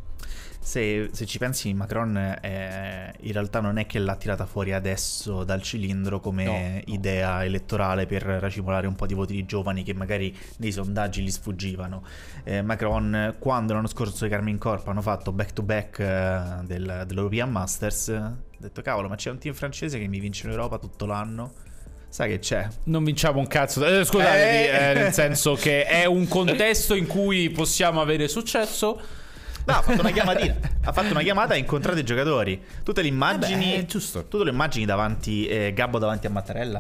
Se, se ci pensi, Macron eh, in realtà non è che l'ha tirata fuori adesso dal cilindro come No, no. idea elettorale per racimolare un po' di voti di giovani che magari nei sondaggi gli sfuggivano. Eh, Macron, quando l'anno scorso i Carmine Corp hanno fatto back to back eh, del, dell'European Masters, ha detto cavolo, ma c'è un team francese che mi vince in Europa tutto l'anno. Sai che c'è? Non vinciamo un cazzo. Eh, scusate, Eh. eh, nel senso che è un contesto in cui possiamo avere successo. No, ha fatto una chiamatina. Ha fatto una chiamata e ha incontrato i giocatori. Tu te li immagini? Eh beh, è giusto. Tu te lo immagini davanti, eh, Gabbo davanti a Mattarella?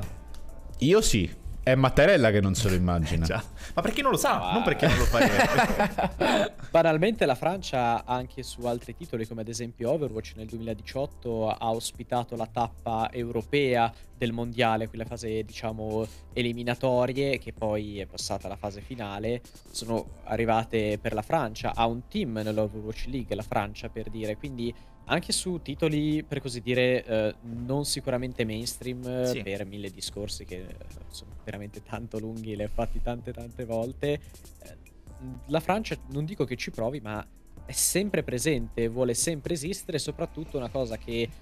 Io sì. È Mattarella che non se lo immagina. Già. Ma perché non lo sa? Ah. Non perché non lo farebbe. Banalmente la Francia anche su altri titoli come ad esempio Overwatch nel duemiladiciotto ha ospitato la tappa europea del mondiale, quella fase diciamo eliminatorie, che poi è passata alla fase finale, sono arrivate per la Francia, ha un team nell'Overwatch League la Francia, per dire, quindi anche su titoli per così dire eh, non sicuramente mainstream, Sì. per mille discorsi che eh, sono veramente tanto lunghi, li ho fatti tante tante volte, eh, la Francia non dico che ci provi, ma è sempre presente, vuole sempre esistere, e soprattutto una cosa che eh,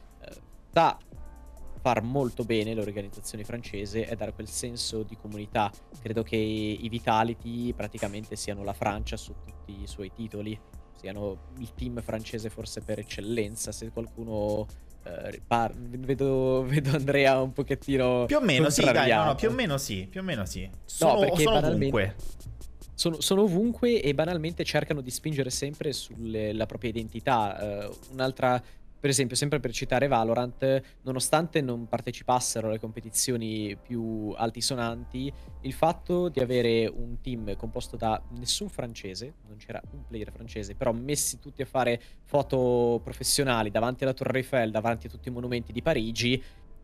sa far molto bene l'organizzazione francese è dare quel senso di comunità. Credo che i Vitality praticamente siano la Francia su tutti i suoi titoli, siano il team francese forse per eccellenza. Se qualcuno eh, par- vedo, vedo Andrea un pochettino Più o meno sì, dai, no, no, contrariato. più o meno sì, più o meno sì. Sono, perché sono banalmente- ovunque. Sono, sono ovunque e banalmente cercano di spingere sempre sulla propria identità. Eh, un'altra, per esempio, sempre per citare Valorant, nonostante non partecipassero alle competizioni più altisonanti, il fatto di avere un team composto da nessun francese, non c'era un player francese, però messi tutti a fare foto professionali davanti alla Torre Eiffel, davanti a tutti i monumenti di Parigi,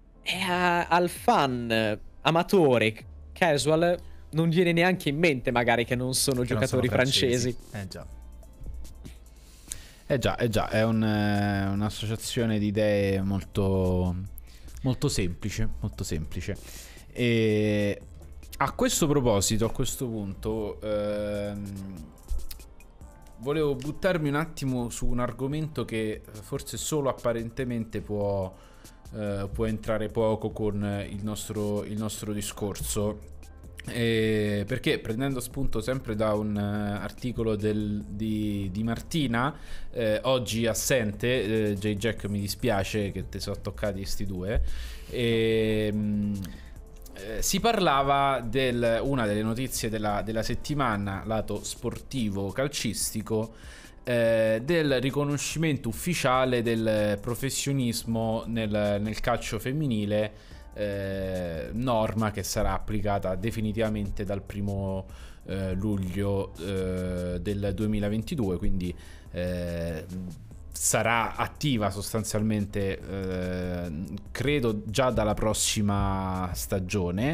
e a- al fan amatore casual non viene neanche in mente magari che non sono Che non giocatori sono francesi. Eh già. Eh già, eh già, è un, eh, un'associazione di idee molto, molto semplice, molto semplice. E a questo proposito, a questo punto, ehm, volevo buttarmi un attimo su un argomento che forse solo apparentemente può, eh, può entrare poco con il nostro, il nostro discorso. Eh, perché prendendo spunto sempre da un uh, articolo del, di, di Martina, eh, oggi assente, eh, J-Jack, mi dispiace che ti sono toccati sti due, e, mh, eh, si parlava del una delle notizie della, della settimana lato sportivo calcistico, eh, del riconoscimento ufficiale del professionismo nel, nel calcio femminile. Eh, norma che sarà applicata definitivamente dal primo eh, luglio eh, del duemilaventidue, quindi eh, sarà attiva sostanzialmente eh, credo già dalla prossima stagione,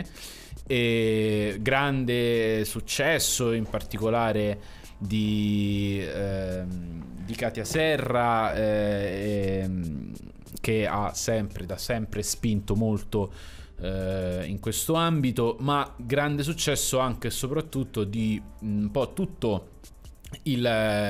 e grande successo in particolare di, eh, di Katia Serra, eh, e, che ha sempre da sempre spinto molto eh, in questo ambito, ma grande successo anche e soprattutto di un po' tutto il,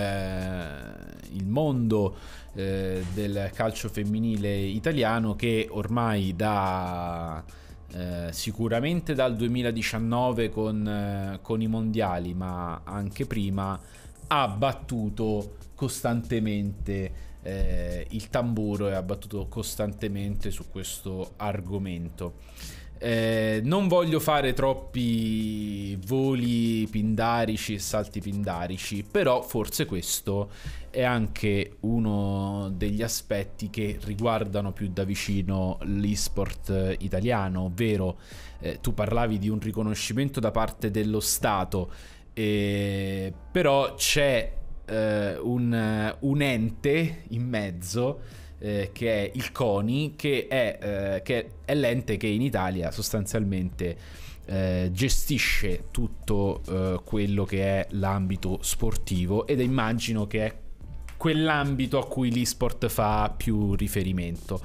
eh, il mondo eh, del calcio femminile italiano, che ormai da eh, sicuramente dal duemiladiciannove con, eh, con i mondiali, ma anche prima, ha battuto costantemente Eh, il tamburo, e ha battuto costantemente su questo argomento. Eh, non voglio fare troppi voli pindarici e salti pindarici, però forse questo è anche uno degli aspetti che riguardano più da vicino l'e-sport italiano, ovvero eh, tu parlavi di un riconoscimento da parte dello Stato, eh, però c'è Uh, un, un ente in mezzo, uh, che è il CONI, che è, uh, che è l'ente che in Italia sostanzialmente uh, gestisce tutto uh, quello che è l'ambito sportivo, ed immagino che è quell'ambito a cui l'e-sport fa più riferimento.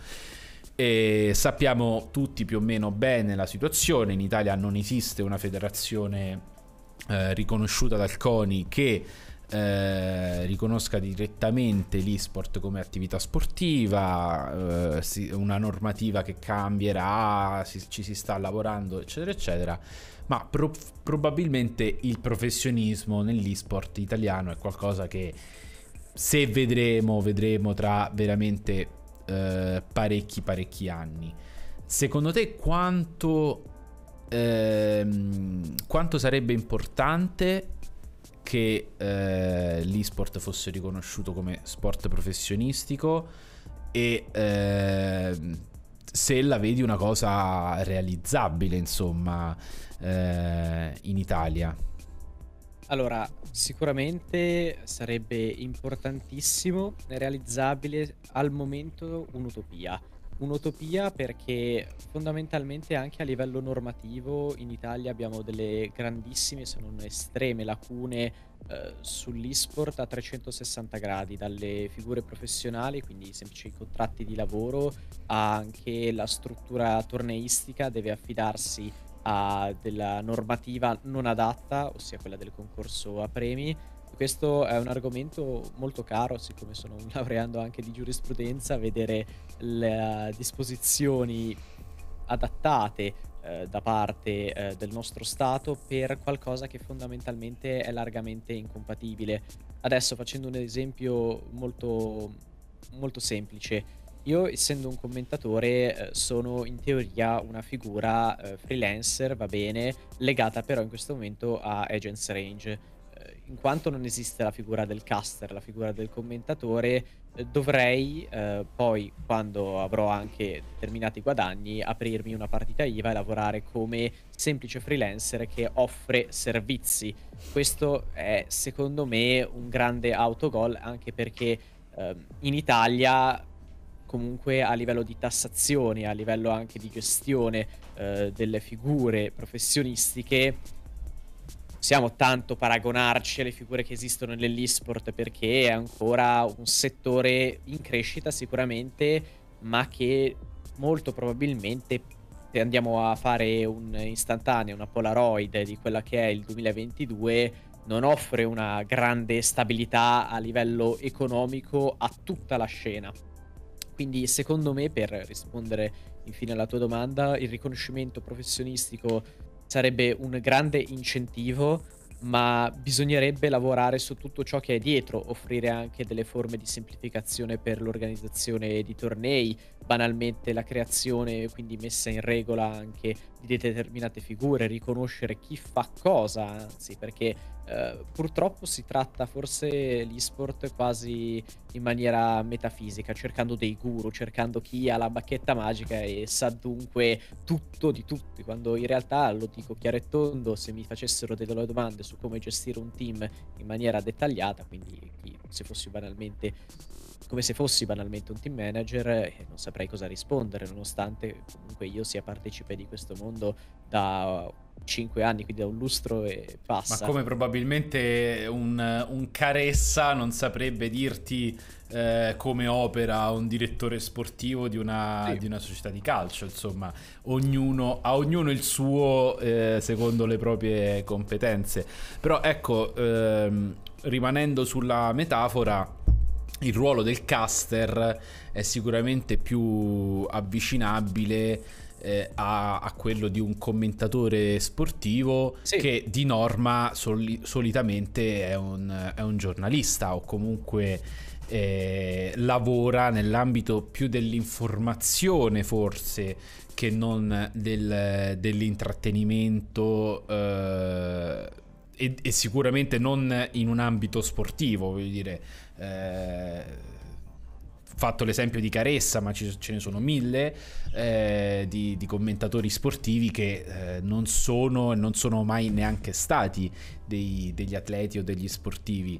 E sappiamo tutti più o meno bene la situazione. In Italia non esiste una federazione uh, riconosciuta dal CONI che Eh, riconosca direttamente l'e-sport come attività sportiva, eh, si, una normativa che cambierà, si, ci si sta lavorando, eccetera eccetera, ma pro- probabilmente il professionismo nell'e-sport italiano è qualcosa che, se vedremo, vedremo tra veramente eh, parecchi parecchi anni. Secondo te quanto ehm, quanto sarebbe importante che eh, l'e-sport fosse riconosciuto come sport professionistico, e eh, se la vedi una cosa realizzabile, insomma, eh, in Italia? Allora, sicuramente sarebbe importantissimo, realizzabile, al momento un'utopia. Un'utopia perché fondamentalmente anche a livello normativo in Italia abbiamo delle grandissime, se non estreme, lacune eh, sull'e-sport a trecentosessanta gradi, dalle figure professionali, quindi semplici contratti di lavoro, a anche la struttura torneistica deve affidarsi a della normativa non adatta, ossia quella del concorso a premi. Questo è un argomento molto caro, siccome sono un laureando anche di giurisprudenza, vedere le uh, disposizioni adattate eh, da parte eh, del nostro Stato per qualcosa che fondamentalmente è largamente incompatibile. Adesso, facendo un esempio molto, molto semplice, io, essendo un commentatore, eh, sono in teoria una figura eh, freelancer, va bene, legata però in questo momento a Agents Range. In quanto non esiste la figura del caster, la figura del commentatore, eh, dovrei eh, poi, quando avrò anche determinati guadagni, aprirmi una partita I V A e lavorare come semplice freelancer che offre servizi. Questo è, secondo me, un grande autogol, anche perché eh, in Italia, comunque, a livello di tassazione, a livello anche di gestione eh, delle figure professionistiche, possiamo tanto paragonarci alle figure che esistono nell'e-sport, perché è ancora un settore in crescita sicuramente, ma che molto probabilmente, se andiamo a fare un istantaneo, una Polaroid di quella che è il duemilaventidue, non offre una grande stabilità a livello economico a tutta la scena. Quindi secondo me, per rispondere infine alla tua domanda, il riconoscimento professionistico sarebbe un grande incentivo, ma bisognerebbe lavorare su tutto ciò che è dietro, offrire anche delle forme di semplificazione per l'organizzazione di tornei, banalmente la creazione, quindi messa in regola anche di determinate figure, riconoscere chi fa cosa, anzi, perché eh, purtroppo si tratta forse l'esport quasi in maniera metafisica, cercando dei guru, cercando chi ha la bacchetta magica e sa dunque tutto di tutti, quando in realtà, lo dico chiaro e tondo, se mi facessero delle domande su come gestire un team in maniera dettagliata, quindi chi- se fossi banalmente come se fossi banalmente un team manager, eh, non saprei cosa rispondere, nonostante comunque io sia partecipe di questo mondo da cinque anni, quindi da un lustro e Ma passa. come probabilmente un, un Caressa non saprebbe dirti eh, come opera un direttore sportivo di una, Sì. di una società di calcio, insomma, ognuno, a ognuno il suo eh, secondo le proprie competenze. Però ecco, ehm, rimanendo sulla metafora, il ruolo del caster è sicuramente più avvicinabile eh, a, a quello di un commentatore sportivo, Sì. che di norma soli- solitamente è un, è un giornalista, o comunque eh, lavora nell'ambito più dell'informazione forse che non del- dell'intrattenimento, eh, e, e sicuramente non in un ambito sportivo, voglio dire. Eh, fatto l'esempio di Caressa, ma ci- ce ne sono mille eh, di, di commentatori sportivi che eh, non sono e non sono mai neanche stati dei- degli atleti o degli sportivi.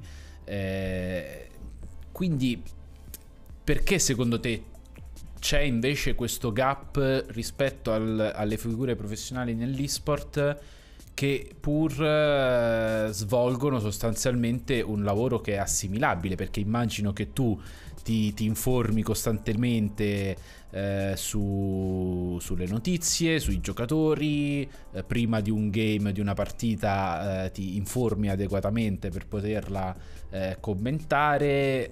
Eh, quindi perché secondo te c'è invece questo gap rispetto al- alle figure professionali nell'esport, che pur eh, svolgono sostanzialmente un lavoro che è assimilabile? Perché immagino che tu ti, ti informi costantemente eh, su- sulle notizie, sui giocatori, eh, prima di un game, di una partita, eh, ti informi adeguatamente per poterla eh, commentare,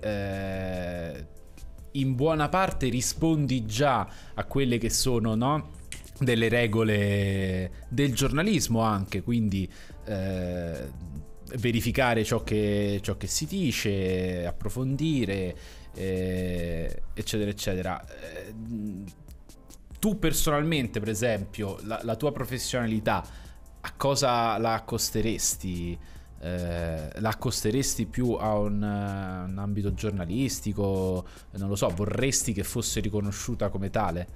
eh, in buona parte rispondi già a quelle che sono, no, delle regole del giornalismo anche, quindi eh, verificare ciò che, ciò che si dice, approfondire, eh, eccetera eccetera. Eh, tu personalmente, per esempio, la, la tua professionalità, a cosa la accosteresti? Eh, la accosteresti più a un, eh, un ambito giornalistico? Non lo so, vorresti che fosse riconosciuta come tale?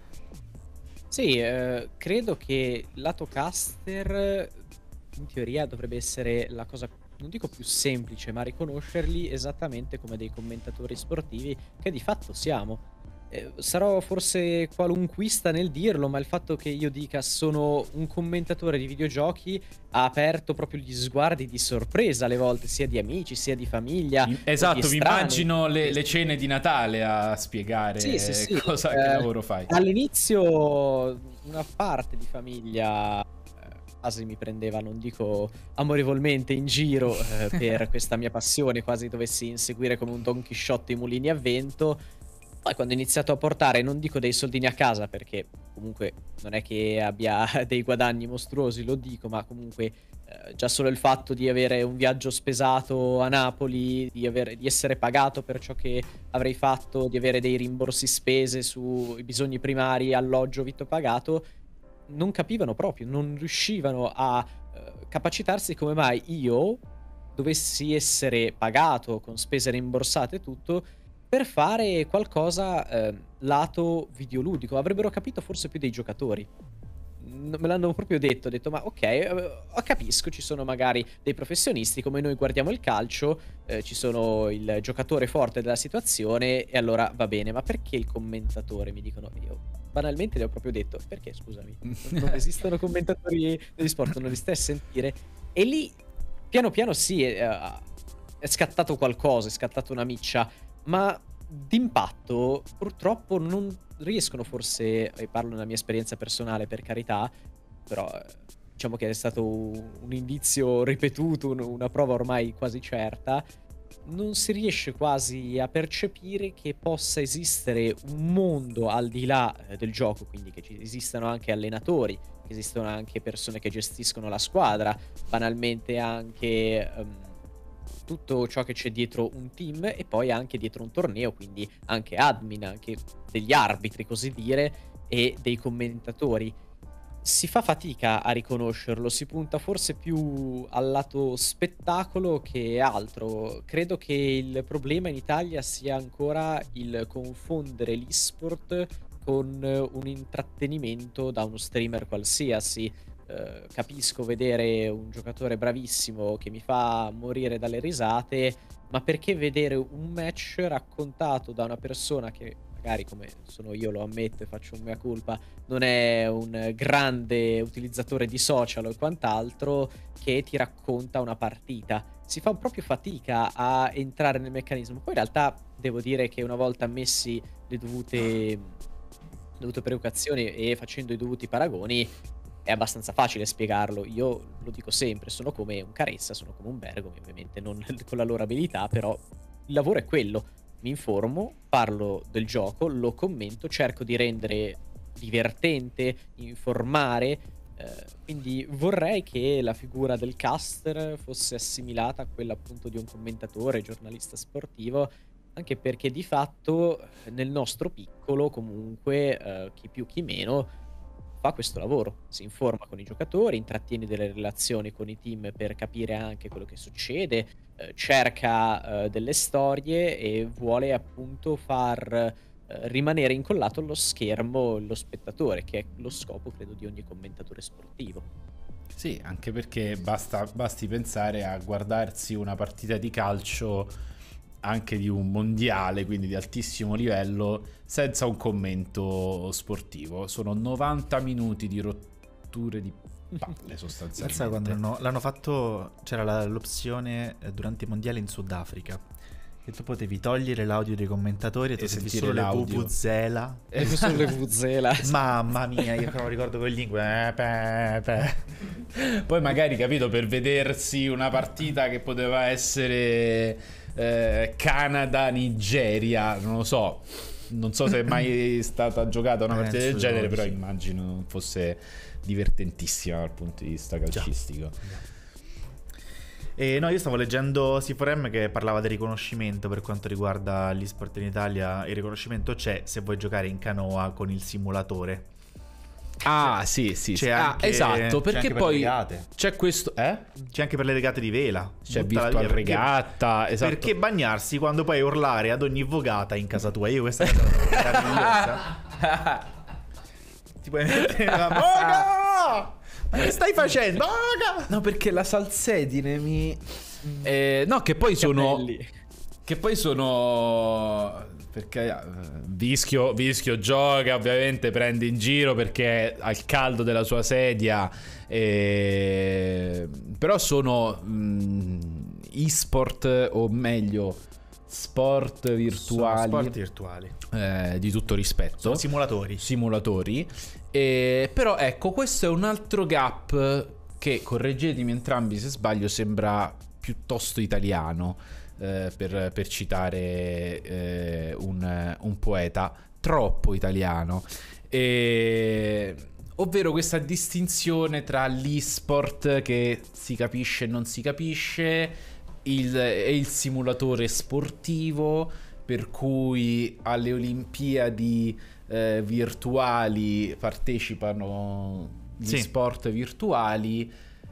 Sì, eh, credo che lato caster in teoria dovrebbe essere la cosa, non dico più semplice, ma riconoscerli esattamente come dei commentatori sportivi che di fatto siamo. Eh, sarò forse qualunquista nel dirlo, ma il fatto che io dica sono un commentatore di videogiochi ha aperto proprio gli sguardi di sorpresa alle volte, sia di amici, sia di famiglia, Mi- o di Esatto, mi estranei. immagino le, le cene di Natale a spiegare Sì, sì, sì. cosa, che Eh, lavoro fai. all'inizio una parte di famiglia eh, quasi mi prendeva, non dico amorevolmente, in giro eh, per questa mia passione, quasi dovessi inseguire come un Don Chisciotte i mulini a vento. Poi quando ho iniziato a portare, non dico dei soldini a casa, perché comunque non è che abbia dei guadagni mostruosi, lo dico, ma comunque eh, già solo il fatto di avere un viaggio spesato a Napoli, di, avere- di essere pagato per ciò che avrei fatto, di avere dei rimborsi spese sui bisogni primari, alloggio, vitto pagato, non capivano proprio, non riuscivano a eh, capacitarsi come mai io dovessi essere pagato con spese rimborsate e tutto per fare qualcosa eh, lato videoludico. Avrebbero capito forse più dei giocatori. N- Me l'hanno proprio detto, ho detto ma ok, eh, capisco, ci sono magari dei professionisti come noi guardiamo il calcio, eh, ci sono il giocatore forte della situazione e allora va bene, ma perché il commentatore? Mi dicono io. Banalmente le ho proprio detto, perché scusami? Non, non esistono commentatori degli sport, non li stai a sentire? E lì, piano piano sì, è, è scattato qualcosa, è scattata una miccia, ma d'impatto purtroppo non riescono forse, e parlo nella mia esperienza personale per carità, però eh, diciamo che è stato un, un indizio ripetuto, un- una prova ormai quasi certa, non si riesce quasi a percepire che possa esistere un mondo al di là eh, del gioco, quindi che ci esistano anche allenatori, che esistono anche persone che gestiscono la squadra, banalmente anche ehm, tutto ciò che c'è dietro un team e poi anche dietro un torneo, quindi anche admin, anche degli arbitri, così dire, e dei commentatori. Si fa fatica a riconoscerlo, si punta forse più al lato spettacolo che altro. Credo che il problema in Italia sia ancora il confondere l'esport con eh, un intrattenimento da uno streamer qualsiasi. Eh, capisco vedere un giocatore bravissimo che mi fa morire dalle risate, ma perché vedere un match raccontato da una persona che magari, come sono io, lo ammetto e faccio un mea culpa, non è un grande utilizzatore di social o quant'altro, che ti racconta una partita. Si fa proprio fatica a entrare nel meccanismo. Poi in realtà devo dire che una volta ammessi le dovute, dovute preoccupazioni e facendo i dovuti paragoni, è abbastanza facile spiegarlo. Io lo dico sempre, sono come un Caressa, sono come un Bergomi, ovviamente non con la loro abilità, però il lavoro è quello. Mi informo, parlo del gioco, lo commento, cerco di rendere divertente, informare, eh, quindi vorrei che la figura del caster fosse assimilata a quella appunto di un commentatore, giornalista sportivo, anche perché di fatto eh, nel nostro piccolo comunque eh, chi più chi meno fa questo lavoro, si informa con i giocatori, intrattiene delle relazioni con i team per capire anche quello che succede, eh, cerca eh, delle storie e vuole appunto far eh, rimanere incollato allo schermo lo spettatore, che è lo scopo, credo, di ogni commentatore sportivo. Sì, anche perché basta, basti pensare a guardarsi una partita di calcio anche di un mondiale, quindi di altissimo livello, senza un commento sportivo. Sono novanta minuti di rotture di palle sostanzialmente. Pensa quando l'hanno, l'hanno fatto, c'era la- l'opzione eh, durante i mondiali in Sudafrica, che tu potevi togliere l'audio dei commentatori e tu E sentivi sentire solo le l'audio. vuvuzela. E questo sono le vuvuzela. Mamma mia, io che non ricordo quel lingue. Eh, pe, pe. Poi magari, capito, per vedersi una partita che poteva essere eh, Canada-Nigeria, non lo so. Non so se è mai stata giocata una partita Penso del genere, di però sì. immagino non fosse divertentissima dal punto di vista calcistico. E no, io stavo leggendo C quattro M che parlava del riconoscimento per quanto riguarda gli sport in Italia. Il riconoscimento c'è se vuoi giocare in canoa con il simulatore. Ah, sì, sì, sì. C'è Ah, anche- esatto, c'è perché anche per poi le regate. c'è questo, eh? C'è anche per le regate di vela. C'è Buttala Virtual via, perché- Regatta, esatto. Perché bagnarsi quando puoi urlare ad ogni vogata in casa tua? Io questa cosa è meravigliosa. Ti puoi mettere la boga! Ma che stai facendo? Boga! No, perché la salsedine mi eh, no, che poi sono Capelli. che poi sono perché eh, Vischio, Vischio gioca, ovviamente prende in giro perché è al caldo della sua sedia, eh, però sono mh, e-sport, o meglio sport virtuali, Sono sport virtuali. eh, di tutto rispetto, Sono simulatori. simulatori. E, però ecco, questo è un altro gap che, correggetemi entrambi se sbaglio, sembra piuttosto italiano, eh, per, per citare eh, un, un poeta, troppo italiano, e, ovvero questa distinzione tra l'e-sport che si capisce e non si capisce, il, e il simulatore sportivo, per cui alle Olimpiadi eh, virtuali partecipano gli Sì. sport virtuali.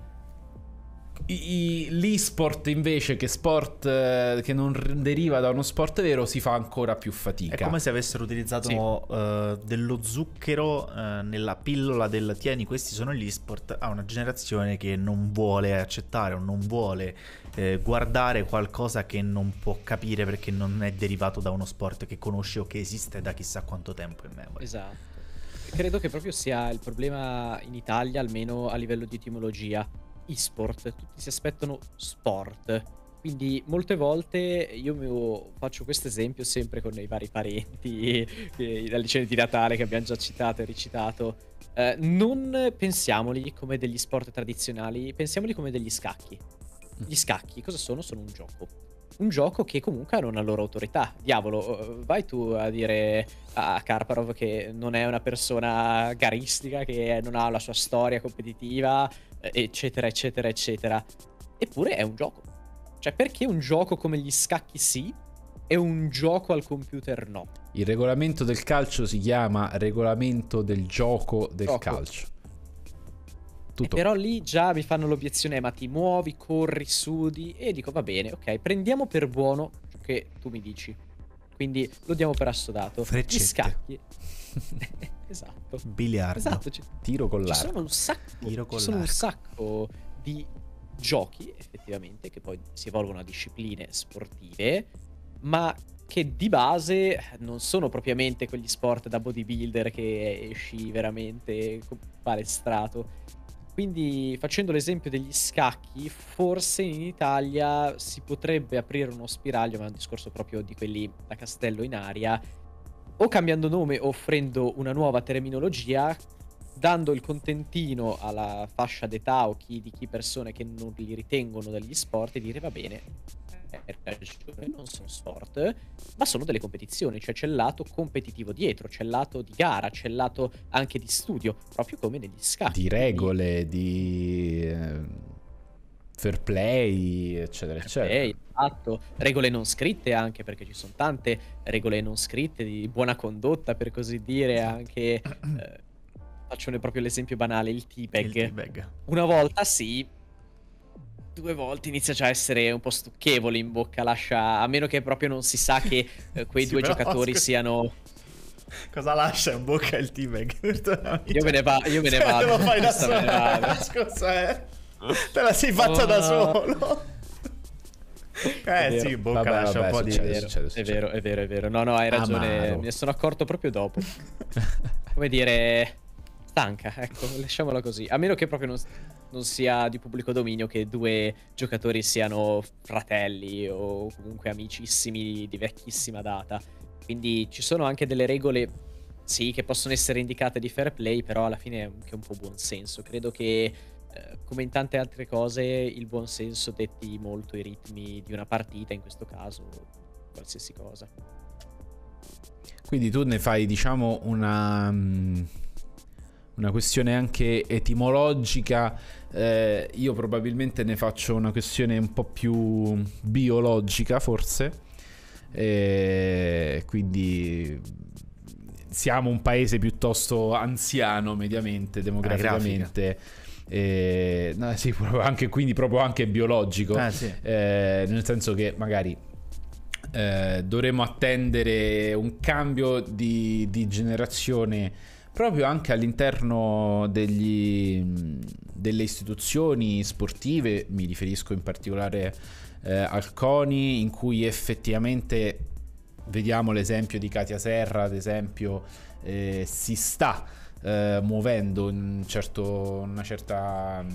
I- i- L'e-sport invece, che sport eh, che non r- deriva da uno sport vero, si fa ancora più fatica. È come se avessero utilizzato Sì. eh, dello zucchero eh, nella pillola del tieni, questi sono gli sport, a una generazione che non vuole accettare o non vuole eh, guardare qualcosa che non può capire perché non è derivato da uno sport che conosce o che esiste da chissà quanto tempo in memoria. Esatto. Credo che proprio sia il problema in Italia, almeno a livello di etimologia. E-sport, tutti si aspettano sport. Quindi molte volte io mi- faccio questo esempio sempre con i vari parenti, che- dalle cene di Natale che abbiamo già citato e ricitato. Eh, non pensiamoli come degli sport tradizionali, pensiamoli come degli scacchi. Gli scacchi cosa sono? Sono un gioco. Un gioco che comunque hanno una loro autorità. Diavolo, eh, vai tu a dire a Karparov che non è una persona garistica, che non ha la sua storia competitiva, eh, eccetera, eccetera, eccetera. Eppure è un gioco. Cioè, perché un gioco come gli scacchi sì e un gioco al computer no? Il regolamento del calcio si chiama regolamento del gioco del Gioco. calcio. E Tutto. però lì già mi fanno l'obiezione, ma ti muovi, corri, sudi, e dico va bene, ok, prendiamo per buono ciò che tu mi dici. Quindi lo diamo per assodato. Freccette. Gli scacchi. Esatto. Biliardo. Esatto, ci, Tiro con ci l'arco. sono un sacco, Tiro con ci sono un l'arco. sacco di giochi, effettivamente, che poi si evolvono a discipline sportive, ma che di base non sono propriamente quegli sport da bodybuilder che esci veramente palestrato. Quindi, facendo l'esempio degli scacchi, forse in Italia si potrebbe aprire uno spiraglio, ma è un discorso proprio di quelli da castello in aria, o cambiando nome o offrendo una nuova terminologia, dando il contentino alla fascia d'età o chi di chi persone che non li ritengono degli sport e dire va bene, hai ragione, non sono sport, ma sono delle competizioni, cioè c'è il lato competitivo dietro, c'è il lato di gara, c'è il lato anche di studio, proprio come negli scacchi. Di regole, di eh, fair play, eccetera, eccetera. Ok, esatto. Regole non scritte anche, perché ci sono tante regole non scritte di buona condotta, per così dire, anche... eh, faccio proprio l'esempio banale, il teabag. Il teabag. Una volta sì, due volte inizia già a essere un po' stucchevole in bocca, lascia, a meno che proprio non si sa che eh, quei Sì, due però, giocatori scusa. siano... Cosa lascia in bocca il teabag? Io me ne, va- io me ne Cioè, vado. te lo fai da Questa me ne vado. solo. Scusa, eh. Te la sei fatta Oh. da solo. Eh vero. sì, in bocca Vabbè, lascia vabbè, un po' succede, di... È vero, succede, è succede. vero, è vero, è vero. No, no, hai ragione. Amaro. Me ne sono accorto proprio dopo. Come dire, stanca, ecco, lasciamola così. A meno che proprio non, non sia di pubblico dominio che due giocatori siano fratelli o comunque amicissimi di vecchissima data. Quindi ci sono anche delle regole, sì, che possono essere indicate di fair play, però alla fine è anche un po' buon senso. Credo che, eh, come in tante altre cose, il buon senso detti molto i ritmi di una partita, in questo caso, qualsiasi cosa. Quindi tu ne fai, diciamo, una, mm, una questione anche etimologica. Eh, io probabilmente ne faccio una questione un po' più biologica, forse. Eh, quindi siamo un paese piuttosto anziano mediamente, demograficamente. Eh, no, sì, proprio anche, quindi proprio anche biologico. Ah, sì. Eh, nel senso che magari eh, dovremmo attendere un cambio di, di generazione proprio anche all'interno degli, delle istituzioni sportive. Mi riferisco in particolare eh, al CONI, in cui effettivamente vediamo l'esempio di Katia Serra, ad esempio, eh, si sta eh, muovendo in un certo, una certa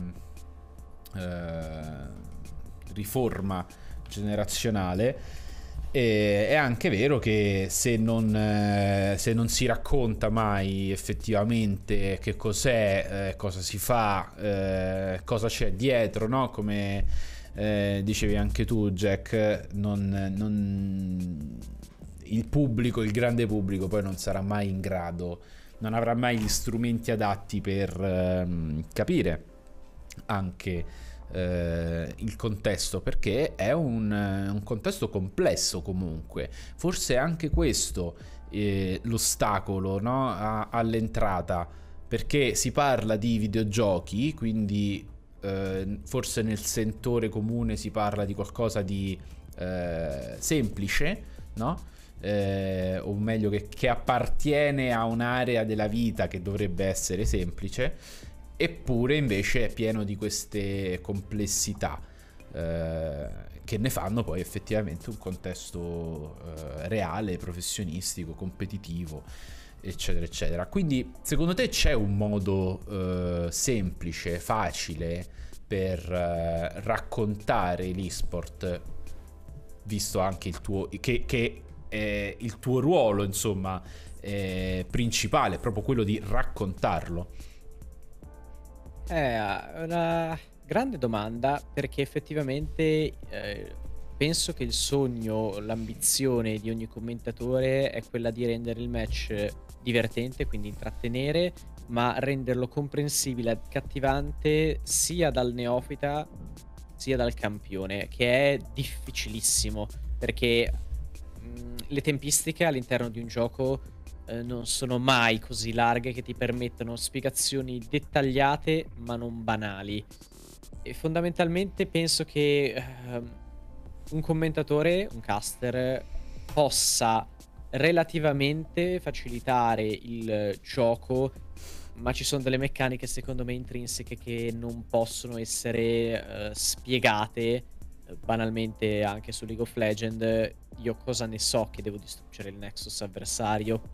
eh, riforma generazionale. E è anche vero che se non, eh, se non si racconta mai effettivamente che cos'è, eh, cosa si fa, eh, cosa c'è dietro, no? Come eh, dicevi anche tu, Jack, non, non, il pubblico, il grande pubblico poi non sarà mai in grado, non avrà mai gli strumenti adatti per ehm, capire anche eh, il contesto, perché è un, un contesto complesso comunque. Forse è anche questo eh, l'ostacolo, no? A, all'entrata, perché si parla di videogiochi, quindi eh, forse nel sentore comune si parla di qualcosa di eh, semplice, no? Eh, o meglio che, che appartiene a un'area della vita che dovrebbe essere semplice, eppure invece è pieno di queste complessità eh, che ne fanno poi effettivamente un contesto eh, reale, professionistico, competitivo, eccetera eccetera. Quindi secondo te c'è un modo eh, semplice, facile per eh, raccontare l'esport visto anche il tuo che, che è il tuo ruolo, insomma, eh, principale, proprio quello di raccontarlo. È una grande domanda, perché effettivamente eh, penso che il sogno, l'ambizione di ogni commentatore è quella di rendere il match divertente, quindi intrattenere, ma renderlo comprensibile, accattivante sia dal neofita sia dal campione, che è difficilissimo, perché mh, le tempistiche all'interno di un gioco eh, non sono mai così larghe che ti permettono spiegazioni dettagliate ma non banali. E fondamentalmente penso che ehm, un commentatore, un caster, possa relativamente facilitare il gioco, ma ci sono delle meccaniche secondo me intrinseche che non possono essere eh, spiegate. Eh, banalmente anche su League of Legends io cosa ne so che devo distruggere il Nexus avversario,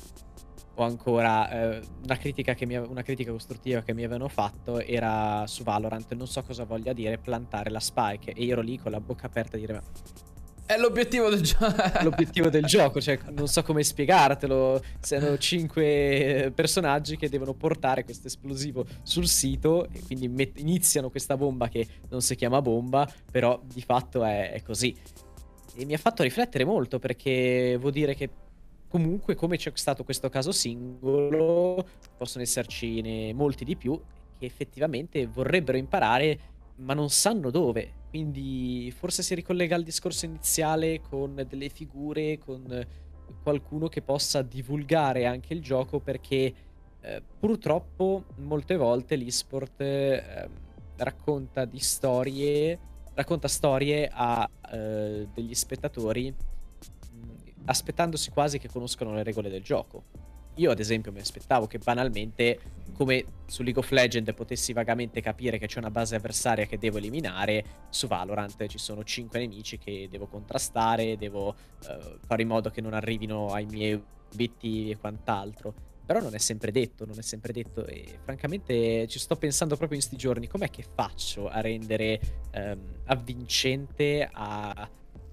o ancora eh, una critica che mi ave- una critica costruttiva che mi avevano fatto era su Valorant, non so cosa voglia dire plantare la spike, e io ero lì con la bocca aperta a dire: "Ma È l'obiettivo del gioco. l'obiettivo del gioco, cioè non so come spiegartelo, siano cinque personaggi che devono portare questo esplosivo sul sito e quindi met- iniziano questa bomba che non si chiama bomba, però di fatto è, è così". E mi ha fatto riflettere molto, perché vuol dire che comunque, come c'è stato questo caso singolo, possono essercine molti di più che effettivamente vorrebbero imparare ma non sanno dove. Quindi forse si ricollega al discorso iniziale, con delle figure, con qualcuno che possa divulgare anche il gioco, perché eh, purtroppo molte volte l'esport eh, racconta di storie, racconta storie a eh, degli spettatori mh, aspettandosi quasi che conoscano le regole del gioco. Io ad esempio mi aspettavo che banalmente, come su League of Legends potessi vagamente capire che c'è una base avversaria che devo eliminare, su Valorant ci sono cinque nemici che devo contrastare, devo eh, fare in modo che non arrivino ai miei obiettivi e quant'altro. Però non è sempre detto, non è sempre detto, e francamente ci sto pensando proprio in sti giorni: com'è che faccio a rendere ehm, avvincente a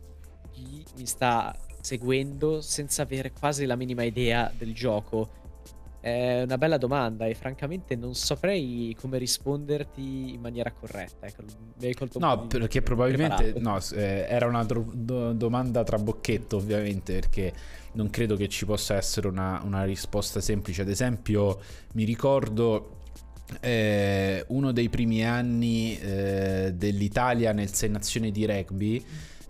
chi mi sta seguendo senza avere quasi la minima idea del gioco? È una bella domanda e francamente non saprei come risponderti in maniera corretta. Ecco, mi hai colto un po' No, di perché probabilmente impreparato. no, s- eh, era una dro- do- domanda trabocchetto, ovviamente, perché non credo che ci possa essere una, una risposta semplice. Ad esempio, mi ricordo eh, uno dei primi anni eh, dell'Italia nel Sei Nazioni di rugby,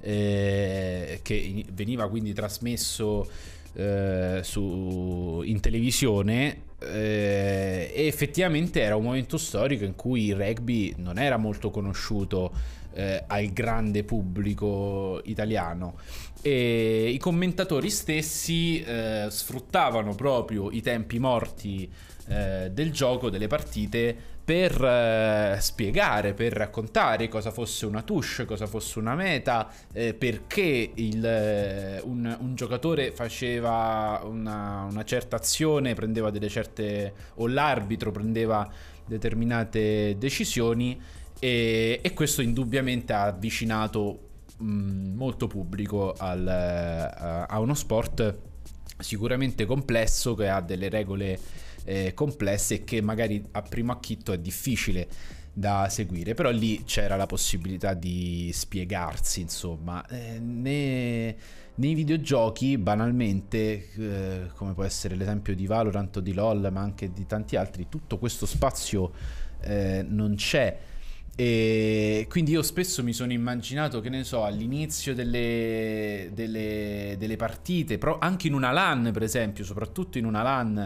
eh, che in- veniva quindi trasmesso eh, su, in televisione, eh, e effettivamente era un momento storico in cui il rugby non era molto conosciuto eh, al grande pubblico italiano, e i commentatori stessi eh, sfruttavano proprio i tempi morti eh, del gioco, delle partite, per eh, spiegare, per raccontare cosa fosse una touche, cosa fosse una meta, eh, perché il, eh, un, un giocatore faceva una, una certa azione, prendeva delle certe, o l'arbitro prendeva determinate decisioni, e, e questo indubbiamente ha avvicinato mh, molto pubblico al, a, a uno sport sicuramente complesso, che ha delle regole eh, complesse e che magari a primo acchitto è difficile da seguire, però lì c'era la possibilità di spiegarsi, insomma. Eh, ne, nei videogiochi banalmente, eh, come può essere l'esempio di Valorant o di LoL, ma anche di tanti altri, tutto questo spazio eh, non c'è. E quindi io spesso mi sono immaginato, che ne so, all'inizio delle, delle, delle partite, però anche in una LAN, per esempio, soprattutto in una LAN,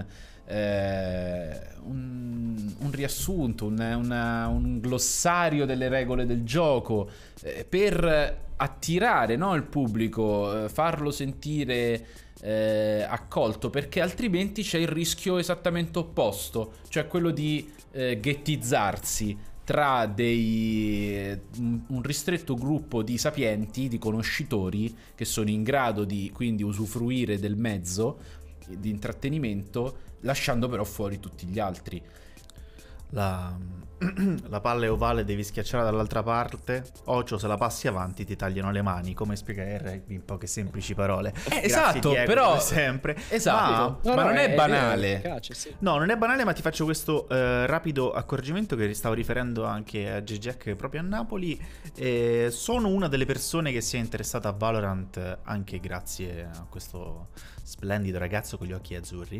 eh, un, un riassunto, un, una, un glossario delle regole del gioco, eh, per attirare, no, il pubblico, eh, farlo sentire eh, accolto, perché altrimenti c'è il rischio esattamente opposto, cioè quello di eh, ghettizzarsi tra dei, un ristretto gruppo di sapienti, di conoscitori, che sono in grado di quindi usufruire del mezzo di intrattenimento, lasciando però fuori tutti gli altri. La, La palla è ovale, devi schiacciare dall'altra parte. Ocio, se la passi avanti ti tagliano le mani. Come spiegare il rugby in poche semplici parole. Eh, Grazie, esatto, Diego, però come sempre. esatto, No, ma no, non è, è banale. vero, calcio, sì. No, non è banale, ma ti faccio questo eh, rapido accorgimento che stavo riferendo anche a J-Jack proprio a Napoli. Eh, sono una delle persone che si è interessata a Valorant anche grazie a questo splendido ragazzo con gli occhi azzurri,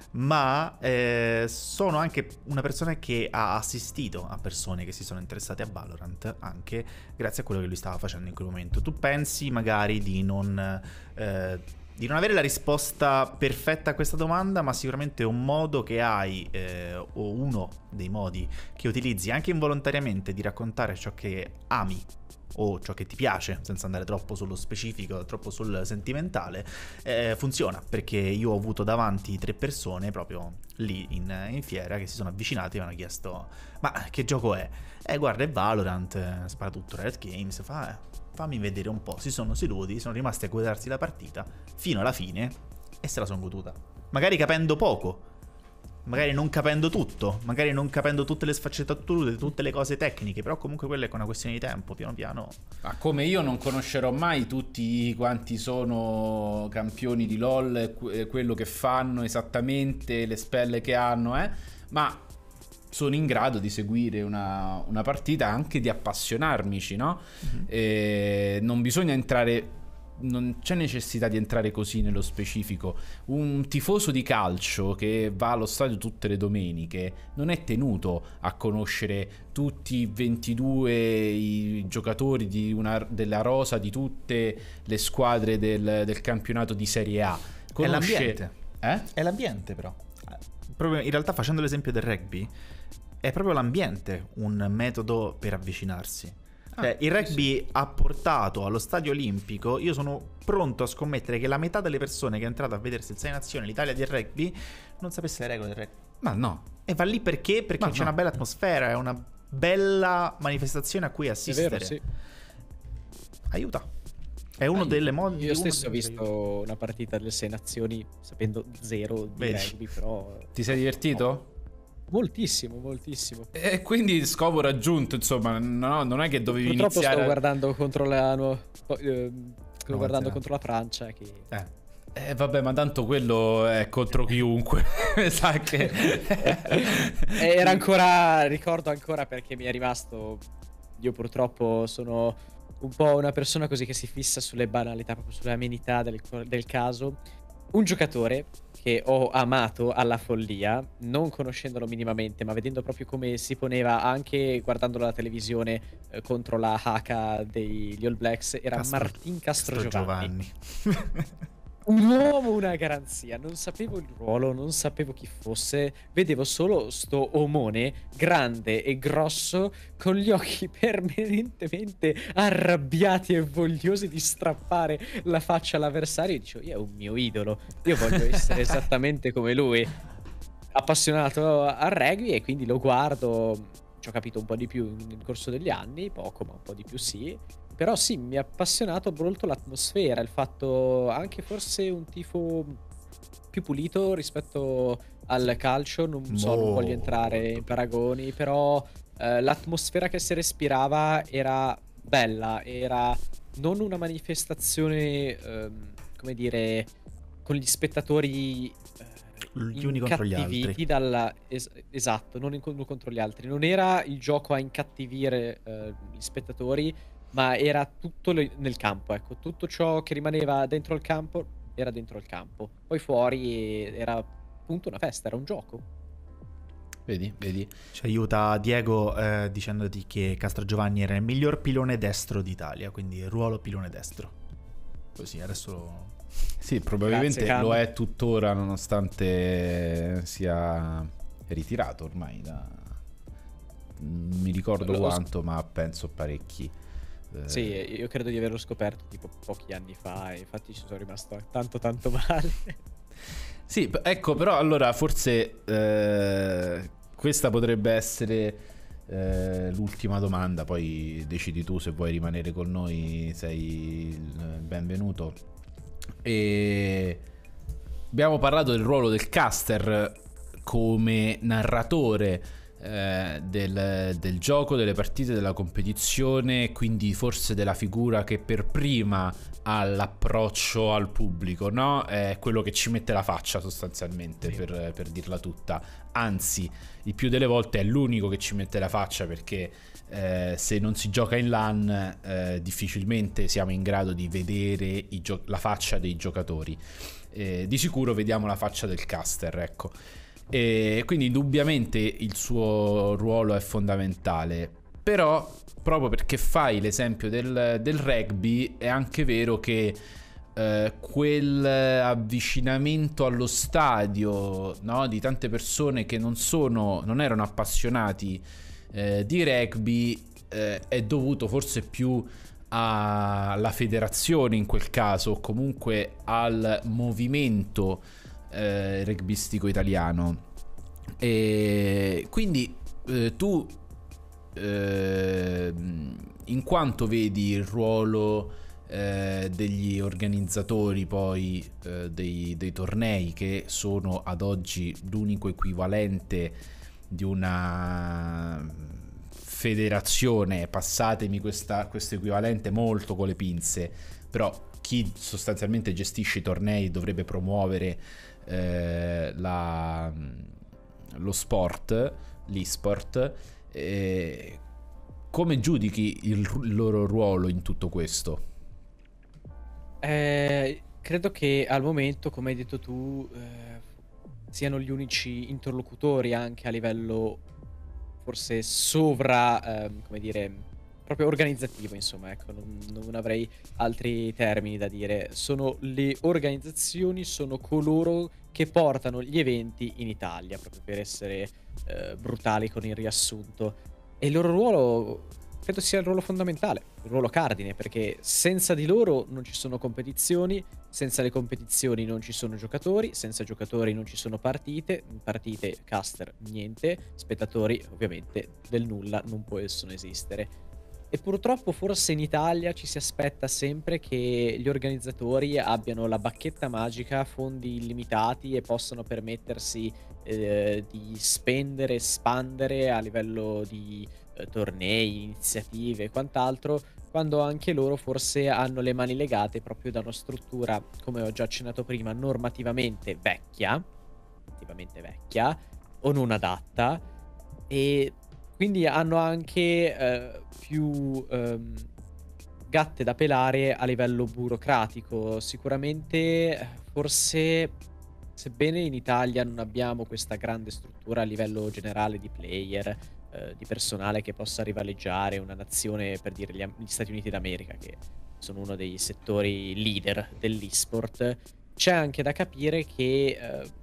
ma eh, sono anche una persona che ha assistito a persone che si sono interessate a Valorant anche grazie a quello che lui stava facendo in quel momento. Tu pensi magari di non... Eh, di non avere la risposta perfetta a questa domanda, ma sicuramente un modo che hai, eh, o uno dei modi che utilizzi anche involontariamente di raccontare ciò che ami o ciò che ti piace, senza andare troppo sullo specifico, troppo sul sentimentale, eh, funziona, perché io ho avuto davanti tre persone proprio lì in, in fiera che si sono avvicinate e mi hanno chiesto: ma che gioco è? Eh guarda, è Valorant, eh, spara tutto Riot Games, fa... Eh, fammi vedere un po'. Si sono seduti, sono rimasti a godersi la partita fino alla fine e se la sono goduta. Magari capendo poco, magari non capendo tutto, magari non capendo tutte le sfaccettature, tutte le cose tecniche, però comunque quella è una questione di tempo, piano piano. Ma come io non conoscerò mai tutti quanti sono campioni di LoL, que- quello che fanno esattamente, le spelle che hanno, eh, ma sono in grado di seguire una, una partita, anche di appassionarmici, no? Mm-hmm. E non bisogna entrare, non c'è necessità di entrare così nello specifico. Un tifoso di calcio che va allo stadio tutte le domeniche non è tenuto a conoscere tutti i ventidue i giocatori di una, della rosa di tutte le squadre del, del campionato di Serie A. Conosce... È l'ambiente. Eh? È l'ambiente, però. Proprio in realtà, facendo l'esempio del rugby, è proprio l'ambiente un metodo per avvicinarsi. Ah, cioè, il rugby sì, sì. ha portato allo stadio olimpico, io sono pronto a scommettere che la metà delle persone che è entrata a vedersi il Sei Nazioni, l'Italia del rugby, non sapesse le regole del rugby. Ma no. E va lì perché? Perché Ma c'è no. una bella atmosfera, è una bella manifestazione a cui assistere. È vero, sì. Aiuta. È uno Aiuta. delle modi. Io stesso ho visto aiuta. una partita delle Sei Nazioni sapendo zero di Vedi. rugby, però... Ti sei divertito? No. Moltissimo, moltissimo. E quindi scopo raggiunto, insomma, no, non è che dovevi Purtroppo iniziare sto a... guardando contro la nu- eh, sto No, guardando no. contro la Francia che Eh. Eh vabbè, ma tanto quello è contro chiunque. Sa che era ancora, ricordo ancora perché mi è rimasto. Io purtroppo sono un po' una persona così che si fissa sulle banalità, proprio sulle amenità del, del caso. Un giocatore che ho amato alla follia, non conoscendolo minimamente, ma vedendo proprio come si poneva anche guardandolo alla televisione eh, contro la Haka degli All Blacks, era Castro, Martin Castrogiovanni. Giovanni. Un uomo, una garanzia. Non sapevo il ruolo, non sapevo chi fosse. Vedevo solo sto omone grande e grosso con gli occhi permanentemente arrabbiati e vogliosi di strappare la faccia all'avversario. E dicevo, io è un mio idolo, io voglio essere esattamente come lui. Appassionato al rugby e quindi lo guardo. Ci ho capito un po' di più nel corso degli anni, poco ma un po' di più sì. Però sì, mi ha appassionato molto l'atmosfera, il fatto anche forse un tifo più pulito rispetto al calcio, non so, non voglio entrare in paragoni, però eh, l'atmosfera che si respirava era bella, era non una manifestazione, ehm, come dire, con gli spettatori eh, Gli uni contro gli altri. incattiviti dalla... es- esatto, non in- uno contro gli altri. Non era il gioco a incattivire eh, gli spettatori, ma era tutto le- nel campo, ecco, tutto ciò che rimaneva dentro il campo era dentro il campo. Poi fuori era appunto una festa, era un gioco. Vedi, vedi. Ci aiuta Diego eh, dicendoti che Castrogiovanni era il miglior pilone destro d'Italia, quindi ruolo pilone destro. Così, adesso... Sì, probabilmente Grazie, lo Cam. è tuttora, nonostante sia ritirato ormai da... non mi ricordo Lo- lo- quanto, ma penso parecchi. Eh, Sì, io credo di averlo scoperto tipo pochi anni fa e infatti ci sono rimasto tanto tanto male. Sì, p- ecco, però allora forse eh, questa potrebbe essere eh, l'ultima domanda, poi decidi tu se vuoi rimanere con noi, sei il benvenuto. E abbiamo parlato del ruolo del caster come narratore eh, del, del gioco, delle partite, della competizione, quindi forse della figura che per prima ha l'approccio al pubblico, no? È quello che ci mette la faccia sostanzialmente, Sì. per, per dirla tutta. Anzi, il più delle volte è l'unico che ci mette la faccia, perché eh, se non si gioca in LAN eh, difficilmente siamo in grado di vedere i gio- la faccia dei giocatori. Eh, di sicuro vediamo la faccia del caster, ecco. E quindi indubbiamente il suo ruolo è fondamentale, però proprio perché fai l'esempio del, del rugby è anche vero che eh, quel avvicinamento allo stadio, no, di tante persone che non sono, non erano appassionati eh, di rugby eh, è dovuto forse più alla federazione in quel caso, o comunque al movimento eh, rugbyistico italiano. E quindi eh, tu eh, in quanto vedi il ruolo eh, degli organizzatori poi eh, dei, dei tornei, che sono ad oggi l'unico equivalente di una federazione, passatemi questa, questo equivalente molto con le pinze, però chi sostanzialmente gestisce i tornei dovrebbe promuovere eh, la, lo sport, l'e-sport. Eh, come giudichi il, il loro ruolo in tutto questo? Eh, credo che al momento, come hai detto tu, eh, siano gli unici interlocutori anche a livello forse sovra, ehm, come dire, proprio organizzativo, insomma, ecco, non, non avrei altri termini da dire. Sono le organizzazioni, sono coloro che portano gli eventi in Italia, proprio per essere eh, brutali con il riassunto. E il loro ruolo credo sia il ruolo fondamentale, il ruolo cardine, perché senza di loro non ci sono competizioni, senza le competizioni non ci sono giocatori, senza giocatori non ci sono partite, partite, caster, niente, spettatori, ovviamente del nulla non possono esistere. E purtroppo forse in Italia ci si aspetta sempre che gli organizzatori abbiano la bacchetta magica, fondi illimitati e possano permettersi eh, di spendere, espandere a livello di eh, tornei, iniziative e quant'altro, quando anche loro forse hanno le mani legate proprio da una struttura, come ho già accennato prima, normativamente vecchia, normativamente vecchia o non adatta, e quindi hanno anche eh, più ehm, gatte da pelare a livello burocratico. Sicuramente, forse, sebbene in Italia non abbiamo questa grande struttura a livello generale di player, eh, di personale che possa rivaleggiare una nazione, per dire gli, Am- gli Stati Uniti d'America, che sono uno dei settori leader dell'e-sport, c'è anche da capire che, eh,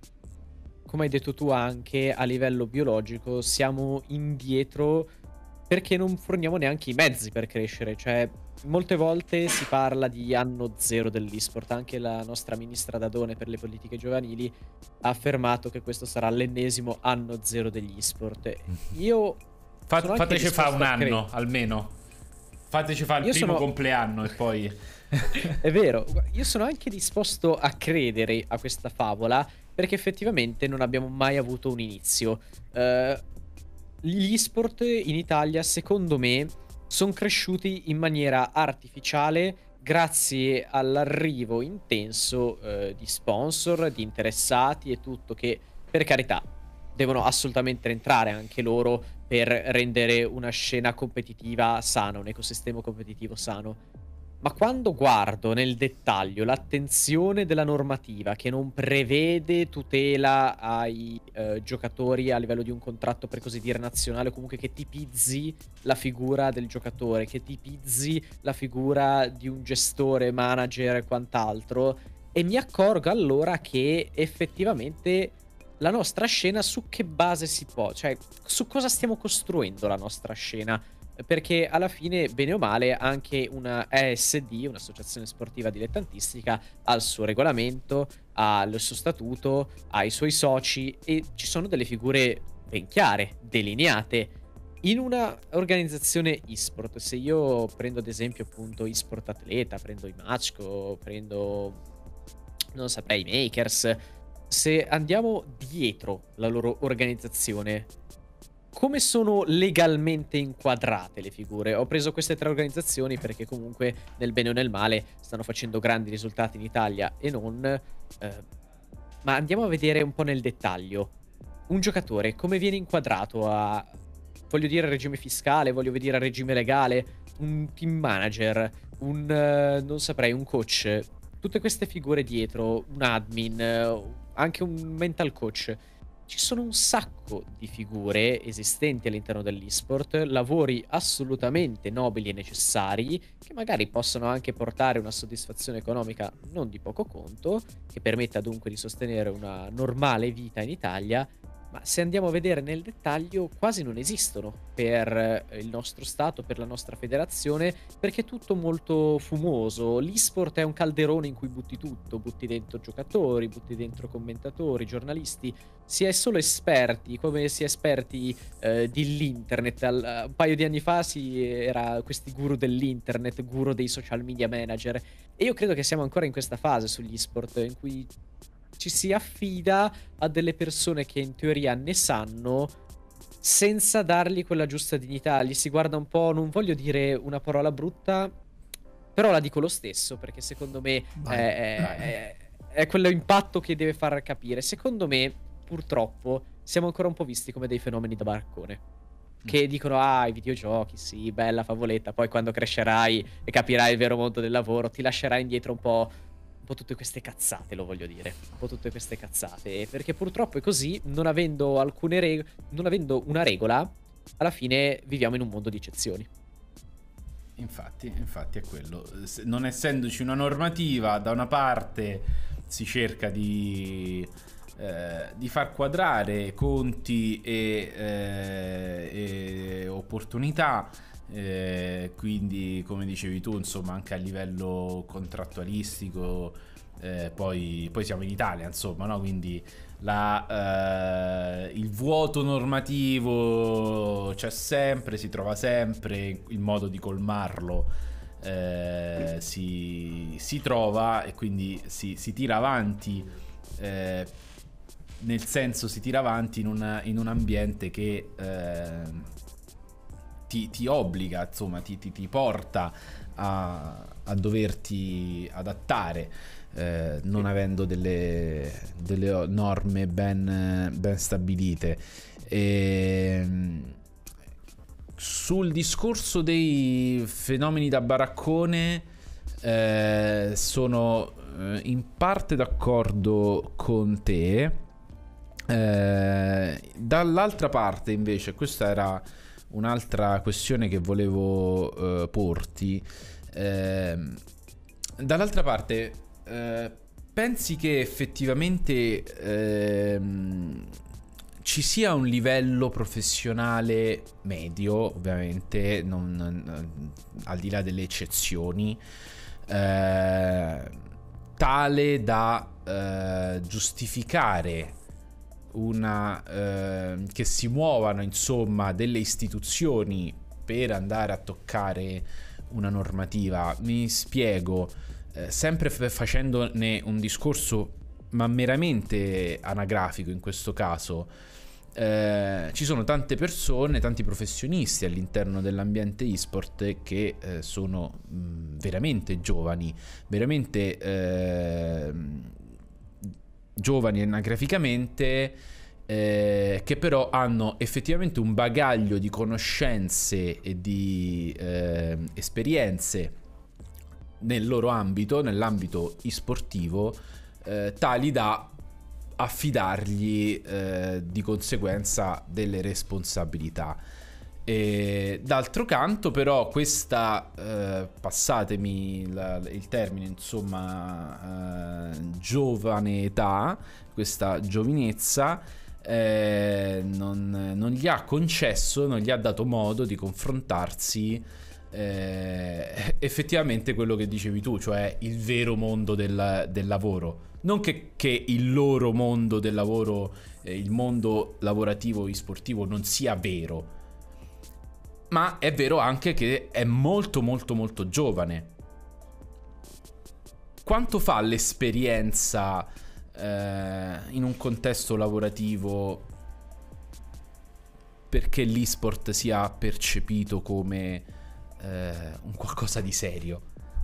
come hai detto tu, anche a livello biologico siamo indietro perché non forniamo neanche i mezzi per crescere. Cioè, molte volte si parla di anno zero dell'e-sport. Anche la nostra ministra Dadone per le politiche giovanili ha affermato che questo sarà l'ennesimo anno zero degli e-sport. Io Fa- sono anche fateci fa un disposto a cre- anno almeno. Fateci fa il Io primo sono- compleanno e poi È vero, gu- io sono anche disposto a credere a questa favola perché effettivamente non abbiamo mai avuto un inizio. Eh, gli esport in Italia, secondo me, sono cresciuti in maniera artificiale grazie all'arrivo intenso eh, di sponsor, di interessati e tutto, che per carità devono assolutamente entrare anche loro per rendere una scena competitiva sana, un ecosistema competitivo sano. Ma quando guardo nel dettaglio l'attenzione della normativa che non prevede tutela ai eh, giocatori a livello di un contratto, per così dire, nazionale, o comunque che tipizzi la figura del giocatore, che tipizzi la figura di un gestore, manager e quant'altro, e mi accorgo allora che effettivamente la nostra scena su che base si può, cioè su cosa stiamo costruendo la nostra scena. Perché alla fine, bene o male, anche una A S D, un'associazione sportiva dilettantistica, ha il suo regolamento, ha il suo statuto, ha i suoi soci e ci sono delle figure ben chiare, delineate. In una organizzazione e-sport, se io prendo ad esempio appunto e-sport atleta, prendo i Matchco, prendo, non saprei, i Makers, se andiamo dietro la loro organizzazione, come sono legalmente inquadrate le figure? Ho preso queste tre organizzazioni perché comunque nel bene o nel male stanno facendo grandi risultati in Italia e non. Eh, ma andiamo a vedere un po' nel dettaglio. Un giocatore come viene inquadrato a, voglio dire, regime fiscale, voglio dire regime legale, un team manager, un, eh, non saprei, un coach, tutte queste figure dietro, un admin, eh, anche un mental coach. Ci sono un sacco di figure esistenti all'interno dell'esport, lavori assolutamente nobili e necessari, che magari possono anche portare una soddisfazione economica non di poco conto, che permetta dunque di sostenere una normale vita in Italia, ma se andiamo a vedere nel dettaglio quasi non esistono per eh, il nostro stato, per la nostra federazione, perché è tutto molto fumoso. L'esport è un calderone in cui butti tutto, butti dentro giocatori, butti dentro commentatori, giornalisti, si è solo esperti, come si è esperti eh, dell'internet. Al- un paio di anni fa si era questi guru dell'internet, guru dei social media manager, e io credo che siamo ancora in questa fase sugli esport in cui ci si affida a delle persone che in teoria ne sanno senza dargli quella giusta dignità. Gli si guarda un po', non voglio dire una parola brutta, però la dico lo stesso perché secondo me Vai. è, è, è quello impatto che deve far capire. Secondo me, purtroppo, siamo ancora un po' visti come dei fenomeni da baraccone. Che dicono, ah, i videogiochi, sì, bella favoletta. Poi quando crescerai e capirai il vero mondo del lavoro, ti lascerai indietro un po'... un po' tutte queste cazzate, lo voglio dire, un po' tutte queste cazzate, perché purtroppo è così, non avendo alcune regole, non avendo una regola, alla fine viviamo in un mondo di eccezioni. Infatti, infatti è quello. Se- Non essendoci una normativa, da una parte si cerca di, eh, di far quadrare conti e, eh, e opportunità. Eh, quindi, come dicevi tu, insomma, anche a livello contrattualistico, eh, poi, poi siamo in Italia, insomma, no? Quindi la, eh, il vuoto normativo c'è sempre, si trova sempre, il modo di colmarlo eh, si, si trova, e quindi si, si tira avanti, eh, nel senso si tira avanti in, una, in un ambiente che... Eh, Ti, ti obbliga, insomma, ti, ti, ti porta a, a doverti adattare, eh, non avendo delle, delle norme ben, ben stabilite. E, sul discorso dei fenomeni da baraccone, eh, sono eh, in parte d'accordo con te. Eh, dall'altra parte, invece, questa era un'altra questione che volevo uh, porti. Eh, dall'altra parte, eh, pensi che effettivamente eh, ci sia un livello professionale medio, ovviamente, non, non, al di là delle eccezioni, eh, tale da eh, giustificare una eh, che si muovano, insomma, delle istituzioni per andare a toccare una normativa? Mi spiego, eh, sempre f- facendone un discorso ma meramente anagrafico in questo caso. Eh, ci sono tante persone, tanti professionisti all'interno dell'ambiente e-sport che eh, sono mh, veramente giovani, veramente eh, giovani anagraficamente, eh, che però hanno effettivamente un bagaglio di conoscenze e di eh, esperienze nel loro ambito, nell'ambito e-sportivo, eh, tali da affidargli eh, di conseguenza delle responsabilità. E d'altro canto, però, questa eh, passatemi la, il termine, insomma, eh, giovane età, questa giovinezza eh, non, non gli ha concesso, non gli ha dato modo di confrontarsi eh, effettivamente quello che dicevi tu, cioè il vero mondo del, del lavoro. Non che, che il loro mondo del lavoro, eh, il mondo lavorativo e sportivo non sia vero, ma è vero anche che è molto molto molto giovane. Quanto fa l'esperienza eh, in un contesto lavorativo perché l'e-sport sia percepito come eh, un qualcosa di serio?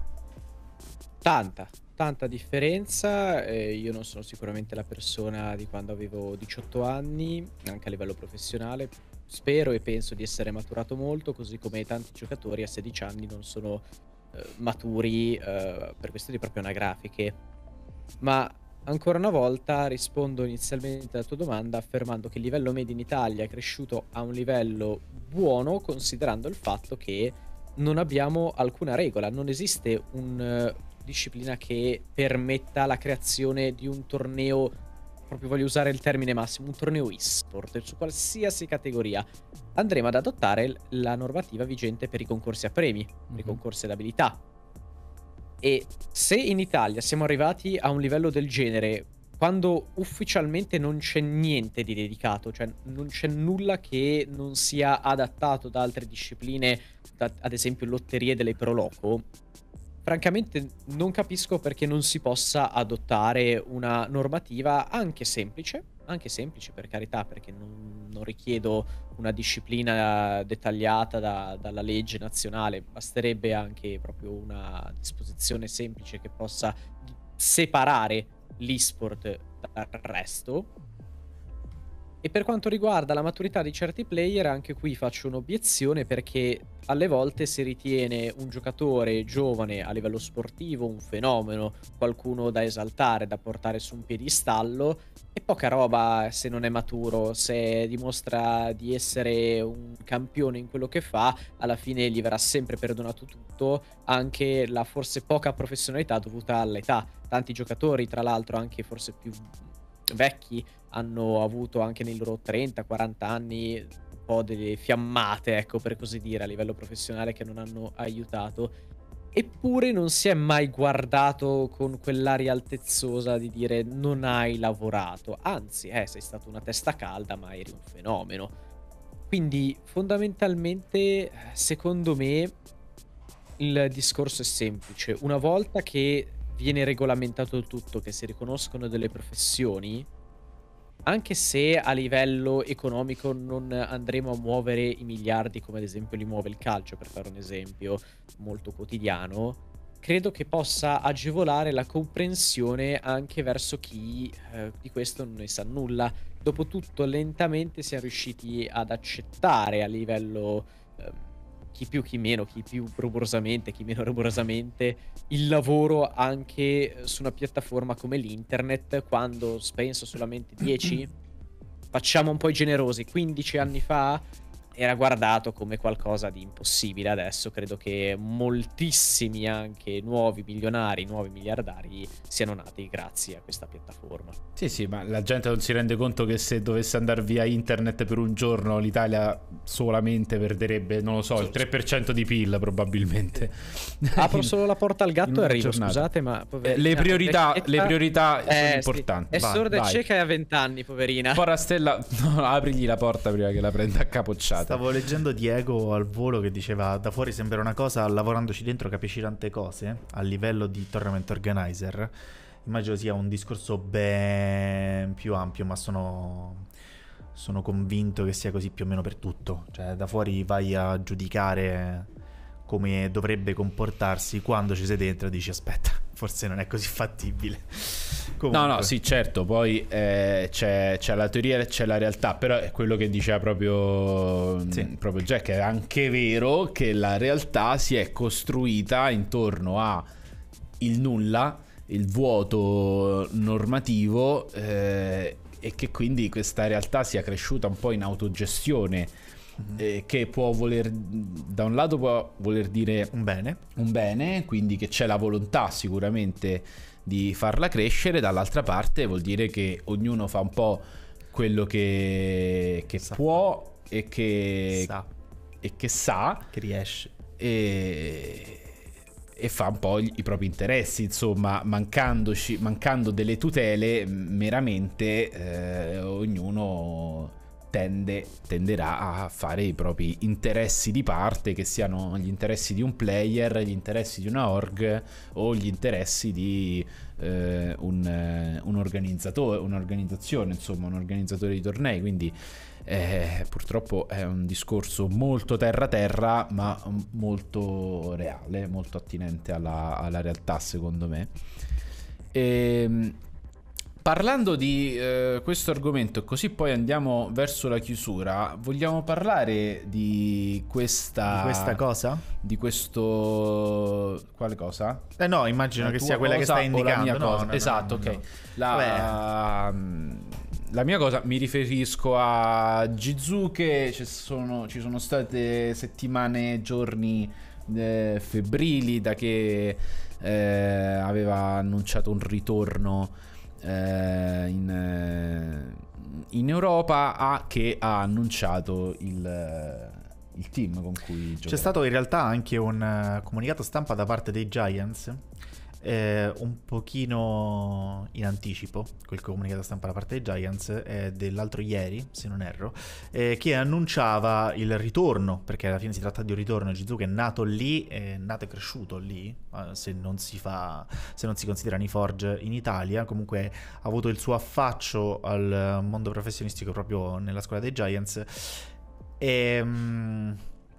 Tanta, tanta differenza. Eh, io non sono sicuramente la persona di quando avevo diciotto anni, anche a livello professionale. Spero e penso di essere maturato molto, così come tanti giocatori a sedici anni non sono eh, maturi eh, per questioni proprio anagrafiche. Ma ancora una volta rispondo inizialmente alla tua domanda affermando che il livello medio in Italia è cresciuto a un livello buono, considerando il fatto che non abbiamo alcuna regola, non esiste una disciplina che permetta la creazione di un torneo, proprio voglio usare il termine massimo, un torneo e-sport su qualsiasi categoria. Andremo ad adottare l- la normativa vigente per i concorsi a premi, per i Mhm. concorsi ad abilità. E se in Italia siamo arrivati a un livello del genere, quando ufficialmente non c'è niente di dedicato, cioè non c'è nulla che non sia adattato da altre discipline, da- ad esempio lotterie delle Pro Loco, francamente non capisco perché non si possa adottare una normativa anche semplice, anche semplice per carità, perché non, non richiedo una disciplina dettagliata da- dalla legge nazionale, basterebbe anche proprio una disposizione semplice che possa di- separare l'e-sport dal resto. E per quanto riguarda la maturità di certi player, anche qui faccio un'obiezione perché alle volte si ritiene un giocatore giovane a livello sportivo un fenomeno, qualcuno da esaltare, da portare su un piedistallo, e poca roba se non è maturo, se dimostra di essere un campione in quello che fa, alla fine gli verrà sempre perdonato tutto, anche la forse poca professionalità dovuta all'età. Tanti giocatori, tra l'altro anche forse più vecchi, hanno avuto anche nei loro trenta quaranta anni un po' delle fiammate, ecco, per così dire, a livello professionale che non hanno aiutato. Eppure non si è mai guardato con quell'aria altezzosa di dire non hai lavorato. Anzi, eh, sei stato una testa calda, ma eri un fenomeno. Quindi, fondamentalmente, secondo me, il discorso è semplice. Una volta che viene regolamentato il tutto, che si riconoscono delle professioni, anche se a livello economico non andremo a muovere i miliardi come ad esempio li muove il calcio, per fare un esempio molto quotidiano, credo che possa agevolare la comprensione anche verso chi eh, di questo non ne sa nulla. Dopotutto, lentamente siamo riusciti ad accettare a livello ehm, chi più, chi meno, chi più rumorosamente, chi meno rumorosamente, il lavoro anche eh, su una piattaforma come l'internet, quando penso solamente dieci, facciamo un po' i generosi, quindici anni fa era guardato come qualcosa di impossibile. Adesso credo che moltissimi anche nuovi milionari, nuovi miliardari siano nati grazie a questa piattaforma. Sì, sì, ma la gente non si rende conto che se dovesse andare via internet per un giorno l'Italia solamente perderebbe, non lo so, il tre per cento di P I L probabilmente. Apro solo la porta al In gatto e una arrivo, giornata. scusate, ma Eh, poverina, le priorità, vecchietta- le priorità Eh, sono sì, importanti. è Vai, sorda e vai. cieca e ha vent'anni, poverina. Porra Stella, no, aprigli la porta prima che la prenda a capocciata. Stavo leggendo Diego al volo che diceva da fuori sembra una cosa, lavorandoci dentro capisci tante cose a livello di tournament organizer. Immagino sia un discorso ben più ampio, ma sono, sono convinto che sia così più o meno per tutto. Cioè da fuori vai a giudicare come dovrebbe comportarsi, quando ci sei dentro dici aspetta, forse non è così fattibile. Comunque. No, no, sì, certo, poi eh, c'è, c'è la teoria e c'è la realtà, però è quello che diceva proprio, Sì. proprio Jack, è anche vero che la realtà si è costruita intorno a il nulla, il vuoto normativo, eh, e che quindi questa realtà sia cresciuta un po' in autogestione, eh, che può voler, da un lato può voler dire Un bene. un bene, quindi che c'è la volontà sicuramente di farla crescere, dall'altra parte vuol dire che ognuno fa un po' quello che, che Sa può e che Sa e che sa che riesce. e, e fa un po' i, i propri interessi, insomma, mancandoci, mancando delle tutele meramente, eh, ognuno tende, tenderà a fare i propri interessi di parte, che siano gli interessi di un player, gli interessi di una org o gli interessi di eh, un, eh, un organizzatore, un'organizzazione, insomma un organizzatore di tornei. Quindi eh, purtroppo è un discorso molto terra-terra, ma molto reale, molto attinente alla, alla realtà, secondo me. E, parlando di eh, questo argomento, così poi andiamo verso la chiusura, vogliamo parlare di questa... Di questa cosa? Di questo... Quale cosa? Eh no, immagino La che tua sia quella che cosa stai o la indicando. mia No, cosa? no, no, esatto, no, no. ok. La... la mia cosa, mi riferisco a Jizuke. Ci sono, ci sono state settimane, giorni eh, febbrili da che eh, aveva annunciato un ritorno eh, in, eh, in Europa, a che ha annunciato il, il team con cui giocherà. C'è stato in realtà anche un uh, comunicato stampa da parte dei Giants, eh, un pochino in anticipo, quel comunicato stampa da parte dei Giants è dell'altro ieri, se non erro, eh, che annunciava il ritorno, perché alla fine si tratta di un ritorno. Jizuke è nato lì, è nato e cresciuto lì, eh, se non si fa, se non si considera Niforge in Italia. Comunque ha avuto il suo affaccio al mondo professionistico proprio nella squadra dei Giants. E... Um,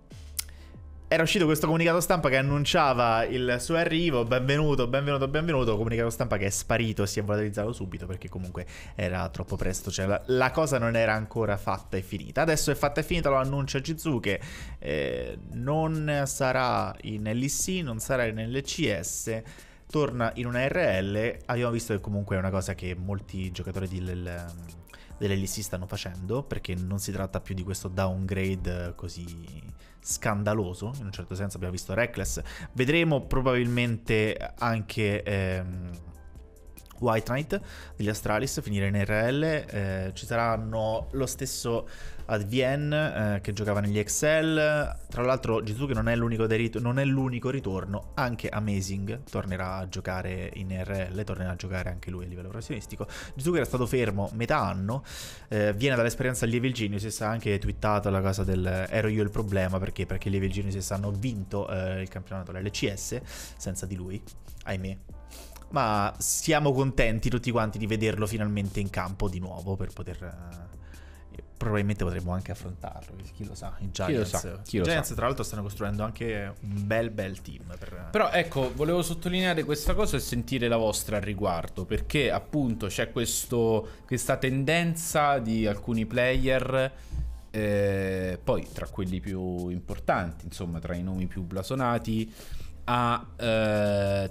era uscito questo comunicato stampa che annunciava il suo arrivo, benvenuto, benvenuto, benvenuto, comunicato stampa che è sparito, si è volatilizzato subito perché comunque era troppo presto, cioè la, la cosa non era ancora fatta e finita. Adesso è fatta e finita, lo annuncia Jizuke, eh, non sarà in L E C, non sarà in L C S, torna in una R L. Abbiamo visto che comunque è una cosa che molti giocatori di L- dell'L E C stanno facendo, perché non si tratta più di questo downgrade così scandaloso. In un certo senso abbiamo visto Reckless, vedremo probabilmente anche ehm, White Knight degli Astralis finire in R L, eh, ci saranno lo stesso Advien eh, che giocava negli Excel. Tra l'altro Jizuke non è l'unico dei rit- non è l'unico ritorno, anche Amazing tornerà a giocare in R L, tornerà a giocare anche lui a livello professionistico. Jizuke era stato fermo metà anno, eh, viene dall'esperienza di Evil Geniuses, ha anche twittato la cosa del ero io il problema, perché perché gli Evil Geniuses hanno vinto eh, il campionato dell'L C S senza di lui, ahimè. Ma siamo contenti tutti quanti di vederlo finalmente in campo di nuovo, per poter... Uh, probabilmente potremmo anche affrontarlo, chi lo sa. I Giants, chi lo sa, chi I lo Giants sa. Tra l'altro stanno costruendo anche un bel bel team per... Però ecco, volevo sottolineare questa cosa e sentire la vostra al riguardo, perché appunto c'è questo, questa tendenza di alcuni player, eh, poi tra quelli più importanti, insomma tra i nomi più blasonati, a... Eh,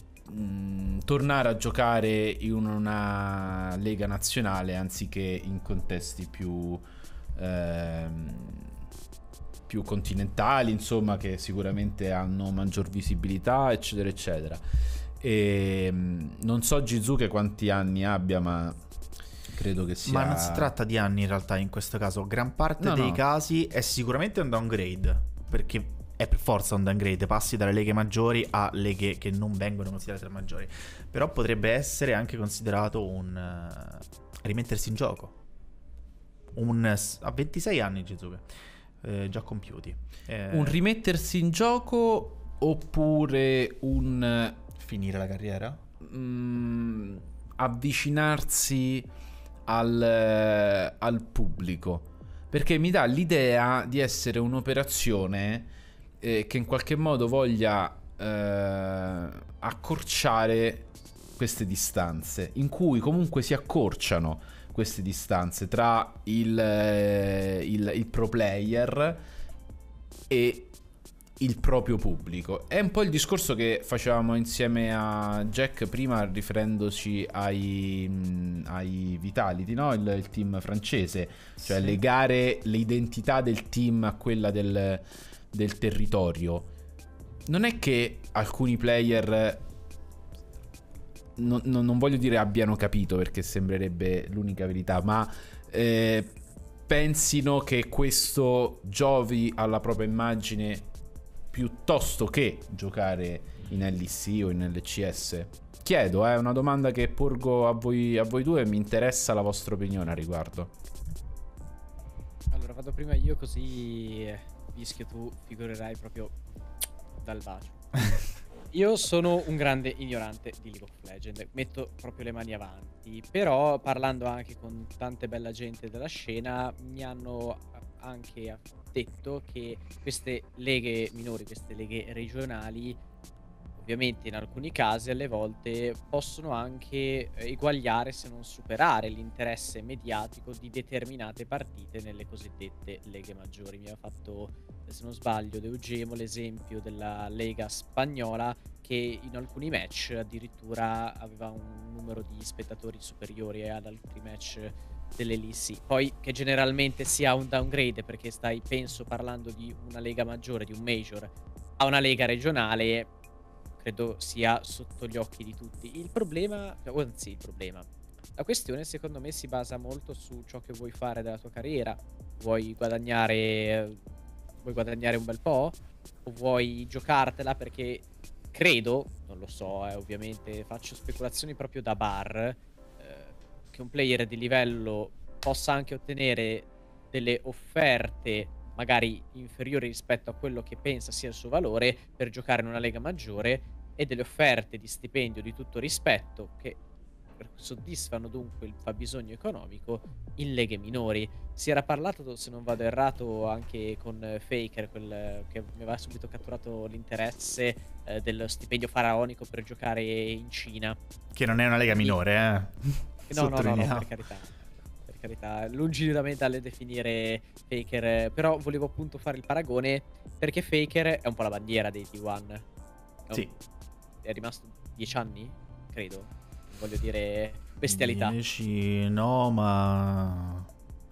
tornare a giocare in una lega nazionale anziché in contesti più ehm, più continentali, insomma, che sicuramente hanno maggior visibilità, eccetera eccetera. E non so Jizuke quanti anni abbia, ma credo che sia... Ma non si tratta di anni in realtà in questo caso. Gran parte no, dei no. casi è sicuramente un downgrade, perché è per forza un downgrade, passi dalle leghe maggiori a leghe che non vengono considerate maggiori. Però potrebbe essere anche considerato un uh, rimettersi in gioco. Un uh, a ventisei anni Jizuke, eh, già compiuti. Eh, un rimettersi in gioco oppure un finire la carriera? mh, avvicinarsi al, al pubblico, perché mi dà l'idea di essere un'operazione Eh, che in qualche modo voglia eh, accorciare queste distanze, in cui comunque si accorciano queste distanze tra il, eh, il, il pro player e il proprio pubblico. È un po' il discorso che facevamo insieme a Jack prima, riferendoci ai, mh, ai Vitality, no? il, il team francese, cioè sì. legare l'identità del team a quella del del territorio. Non è che alcuni player non, non, non voglio dire abbiano capito, perché sembrerebbe l'unica verità, ma eh, pensino che questo giovi alla propria immagine piuttosto che giocare in L E C o in L C S. Chiedo, è eh, una domanda che porgo a voi, a voi due, e mi interessa la vostra opinione a riguardo. vado prima io così eh, Vischio tu figurerai proprio dal bacio. Io sono un grande ignorante di League of Legends, metto proprio le mani avanti, però parlando anche con tante bella gente della scena mi hanno anche detto che queste leghe minori, queste leghe regionali, ovviamente in alcuni casi alle volte possono anche eguagliare se non superare l'interesse mediatico di determinate partite nelle cosiddette leghe maggiori. Mi ha fatto, se non sbaglio, Deugemo l'esempio della lega spagnola che in alcuni match addirittura aveva un numero di spettatori superiori ad altri match delle L E C. Poi che generalmente sia un downgrade perché stai, penso, parlando di una lega maggiore, di un major, a una lega regionale, credo sia sotto gli occhi di tutti. Il problema, anzi il problema, la questione secondo me si basa molto su ciò che vuoi fare della tua carriera. Vuoi guadagnare, vuoi guadagnare un bel po'? O vuoi giocartela perché credo, non lo so, eh, ovviamente faccio speculazioni proprio da bar, eh, che un player di livello possa anche ottenere delle offerte magari inferiori rispetto a quello che pensa sia il suo valore per giocare in una lega maggiore, e delle offerte di stipendio di tutto rispetto che soddisfano dunque il fabbisogno economico in leghe minori. Si era parlato, se non vado errato, anche con Faker, quel che mi aveva subito catturato l'interesse, eh, dello stipendio faraonico per giocare in Cina, che non è una lega minore, eh. no, no, no, no, per carità, per carità, lungi da me dalle definire Faker, però volevo appunto fare il paragone perché Faker è un po' la bandiera dei T uno. È, sì. È rimasto dieci anni, credo, voglio dire bestialità. dieci no, ma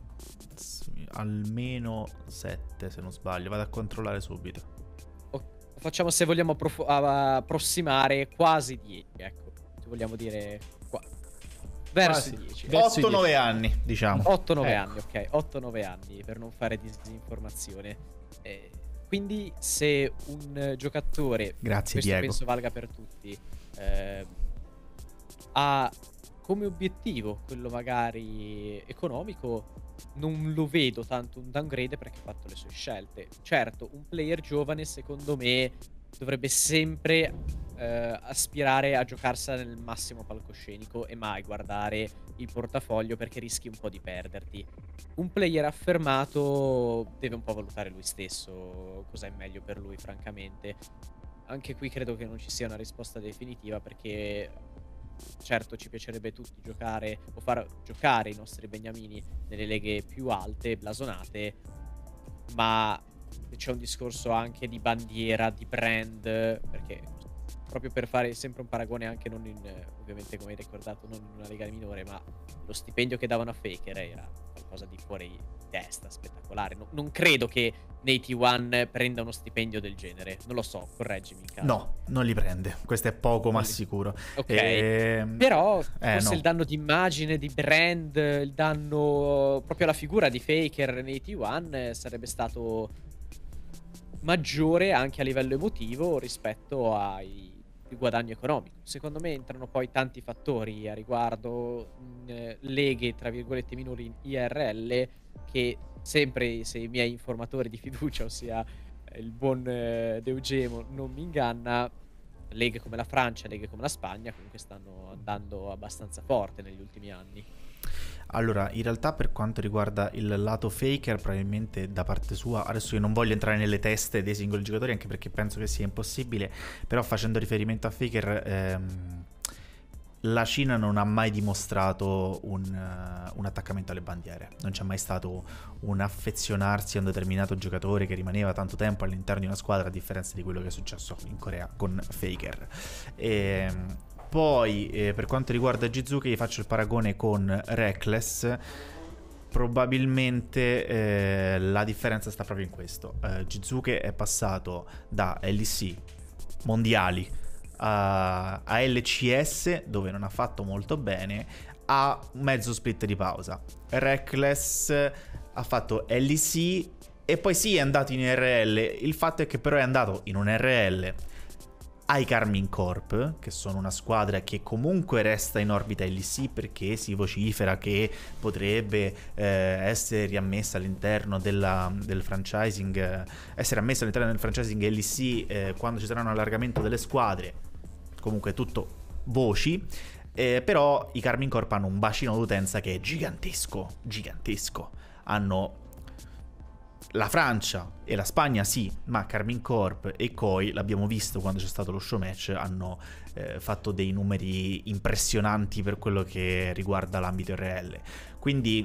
sì, almeno sette se non sbaglio, vado a controllare subito. O facciamo, se vogliamo approf- approssimare, quasi dieci, ecco, se vogliamo dire qua. Verso dieci. otto nove anni, diciamo. otto nove eh. anni, ok. otto nove anni, per non fare disinformazione. Eh, quindi se un giocatore, grazie questo Diego, penso valga per tutti, eh, ha come obiettivo quello magari economico, non lo vedo tanto un downgrade perché ha fatto le sue scelte. Certo, un player giovane secondo me dovrebbe sempre eh, aspirare a giocarsela nel massimo palcoscenico e mai guardare il portafoglio perché rischi un po' di perderti. Un player affermato deve un po' valutare lui stesso cosa è meglio per lui, francamente. Anche qui credo che non ci sia una risposta definitiva perché certo ci piacerebbe tutti giocare o far giocare i nostri beniamini nelle leghe più alte, blasonate, ma c'è un discorso anche di bandiera, di brand, perché proprio per fare sempre un paragone anche non in, ovviamente come hai ricordato, non in una lega minore, ma lo stipendio che davano a Faker era qualcosa di fuori testa, spettacolare. No, non credo che nei T uno prenda uno stipendio del genere, non lo so, correggimi in caso. No, non li prende, questo è poco ma sicuro. Ok, e... però eh, forse no. il danno di immagine, di brand, il danno proprio alla figura di Faker nei T uno sarebbe stato maggiore anche a livello emotivo rispetto ai il guadagno economico. Secondo me entrano poi tanti fattori a riguardo, mh, leghe tra virgolette minori in I R L, che sempre, se i miei informatori di fiducia, ossia il buon eh, Deugemo, non mi inganna, leghe come la Francia, leghe come la Spagna comunque stanno andando abbastanza forte negli ultimi anni. Allora, in realtà per quanto riguarda il lato Faker, probabilmente da parte sua, adesso io non voglio entrare nelle teste dei singoli giocatori anche perché penso che sia impossibile, però facendo riferimento a Faker, ehm, la Cina non ha mai dimostrato un, uh, un attaccamento alle bandiere, non c'è mai stato un affezionarsi a un determinato giocatore che rimaneva tanto tempo all'interno di una squadra, a differenza di quello che è successo in Corea con Faker. E poi eh, per quanto riguarda Jizuke, gli faccio il paragone con Reckless. Probabilmente eh, la differenza sta proprio in questo. eh, Jizuke è passato da L E C mondiali a, a L C S, dove non ha fatto molto bene, a mezzo split di pausa. Reckless ha fatto L E C e poi sì è andato in R L. Il fatto è che però è andato in un R L ai Karmine Corp, che sono una squadra che comunque resta in orbita L E C, perché si vocifera che potrebbe eh, essere riammessa all'interno della, del franchising, eh, essere ammessa all'interno del franchising L E C eh, quando ci sarà un allargamento delle squadre. Comunque tutto voci, eh, però i Karmine Corp hanno un bacino d'utenza che è gigantesco, gigantesco. Hanno la Francia e la Spagna sì, ma Karmine Corp e C O I, l'abbiamo visto quando c'è stato lo show match, hanno eh, fatto dei numeri impressionanti per quello che riguarda l'ambito R L. Quindi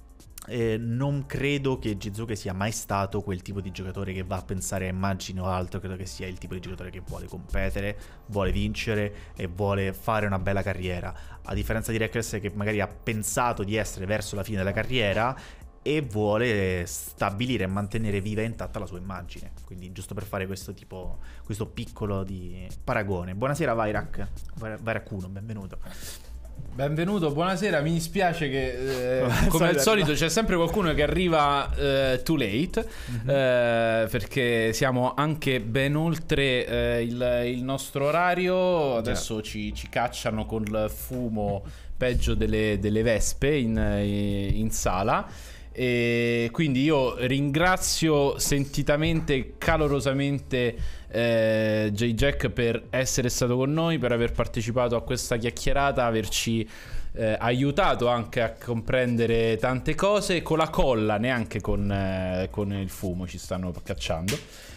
eh, non credo che Jizuke sia mai stato quel tipo di giocatore che va a pensare a immagini o altro. Credo che sia il tipo di giocatore che vuole competere, vuole vincere e vuole fare una bella carriera, a differenza di Reckless che magari ha pensato di essere verso la fine della carriera e vuole stabilire e mantenere viva e intatta la sua immagine. Quindi giusto per fare questo tipo, questo piccolo di paragone. Buonasera Vairak, Vairakuno, benvenuto. Benvenuto, buonasera. Mi dispiace che eh, come al solito c'è sempre qualcuno che arriva eh, too late, mm-hmm. eh, perché siamo anche ben oltre eh, il, il nostro orario. Adesso ci, ci cacciano con il fumo peggio delle, delle vespe in, in sala. E quindi io ringrazio sentitamente e calorosamente eh, J-Jack per essere stato con noi, per aver partecipato a questa chiacchierata, averci eh, aiutato anche a comprendere tante cose. Con la colla, neanche con, eh, con il fumo ci stanno cacciando.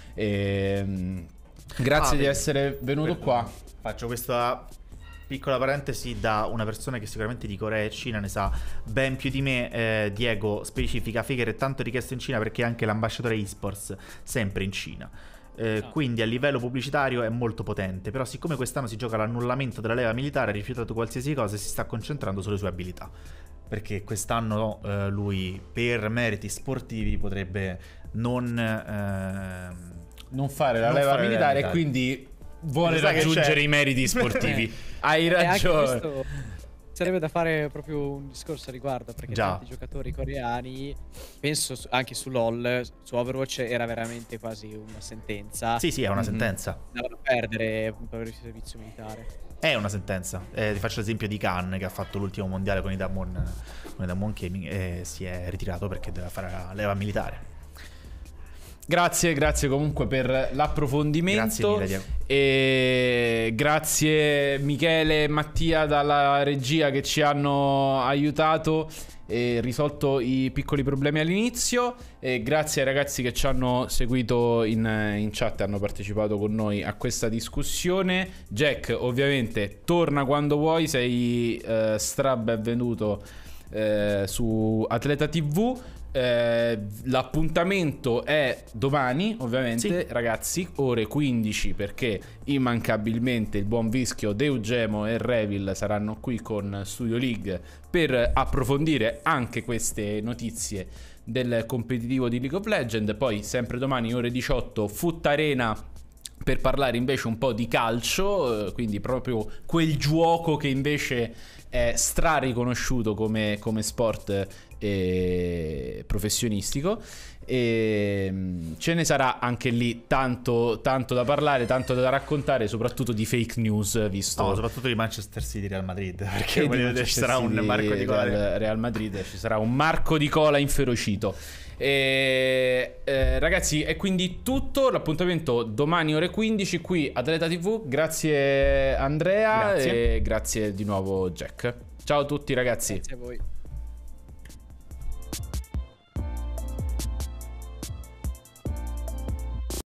E, grazie ah, di essere venuto per, qua. Faccio questa piccola parentesi da una persona che sicuramente di Corea e Cina ne sa ben più di me. eh, Diego specifica: Faker è tanto richiesto in Cina perché è anche l'ambasciatore eSports sempre in Cina, eh, no. Quindi a livello pubblicitario è molto potente. Però siccome quest'anno si gioca l'annullamento della leva militare, ha rifiutato qualsiasi cosa e si sta concentrando sulle sue abilità, perché quest'anno eh, lui per meriti sportivi potrebbe non eh, non fare la non leva fare militare, militare e quindi vuole raggiungere i meriti sportivi. Hai ragione. Sarebbe da fare proprio un discorso a riguardo, perché Già. tanti giocatori coreani, penso su, anche su LoL, su Overwatch era veramente quasi una sentenza. Sì, sì, è una mm-hmm. sentenza. Andavano a perdere per il servizio militare. È una sentenza. Eh, ti faccio l'esempio di Khan, che ha fatto l'ultimo mondiale con i Damwon, con i Damwon Gaming, e si è ritirato perché doveva fare la leva militare. Grazie, grazie comunque per l'approfondimento. Grazie mille, Diego. E grazie Michele e Mattia dalla regia che ci hanno aiutato e risolto i piccoli problemi all'inizio. E grazie ai ragazzi che ci hanno seguito in, in chat e hanno partecipato con noi a questa discussione. Jack, ovviamente, torna quando vuoi, sei uh, stra benvenuto uh, su Atleta tivù. Eh, l'appuntamento è domani, ovviamente, sì. Ragazzi, ore quindici, perché immancabilmente il buon Vischio, Deugemo e Revil saranno qui con Studio League per approfondire anche queste notizie del competitivo di League of Legends. Poi sempre domani ore diciotto Foot Arena per parlare invece un po' di calcio, quindi proprio quel gioco che invece è stra riconosciuto come, come sport eh, professionistico. E ce ne sarà anche lì tanto, tanto da parlare, tanto da raccontare, soprattutto di fake news, visto no, soprattutto di Manchester City Real Madrid, perché ci sarà un Marco di Cola Real, Real Madrid, ci sarà un Marco di Cola inferocito. E, eh, ragazzi, è quindi tutto. L'appuntamento domani ore quindici qui Atleta tivù. Grazie Andrea. Grazie. E grazie di nuovo Jack. Ciao a tutti ragazzi. Grazie a voi.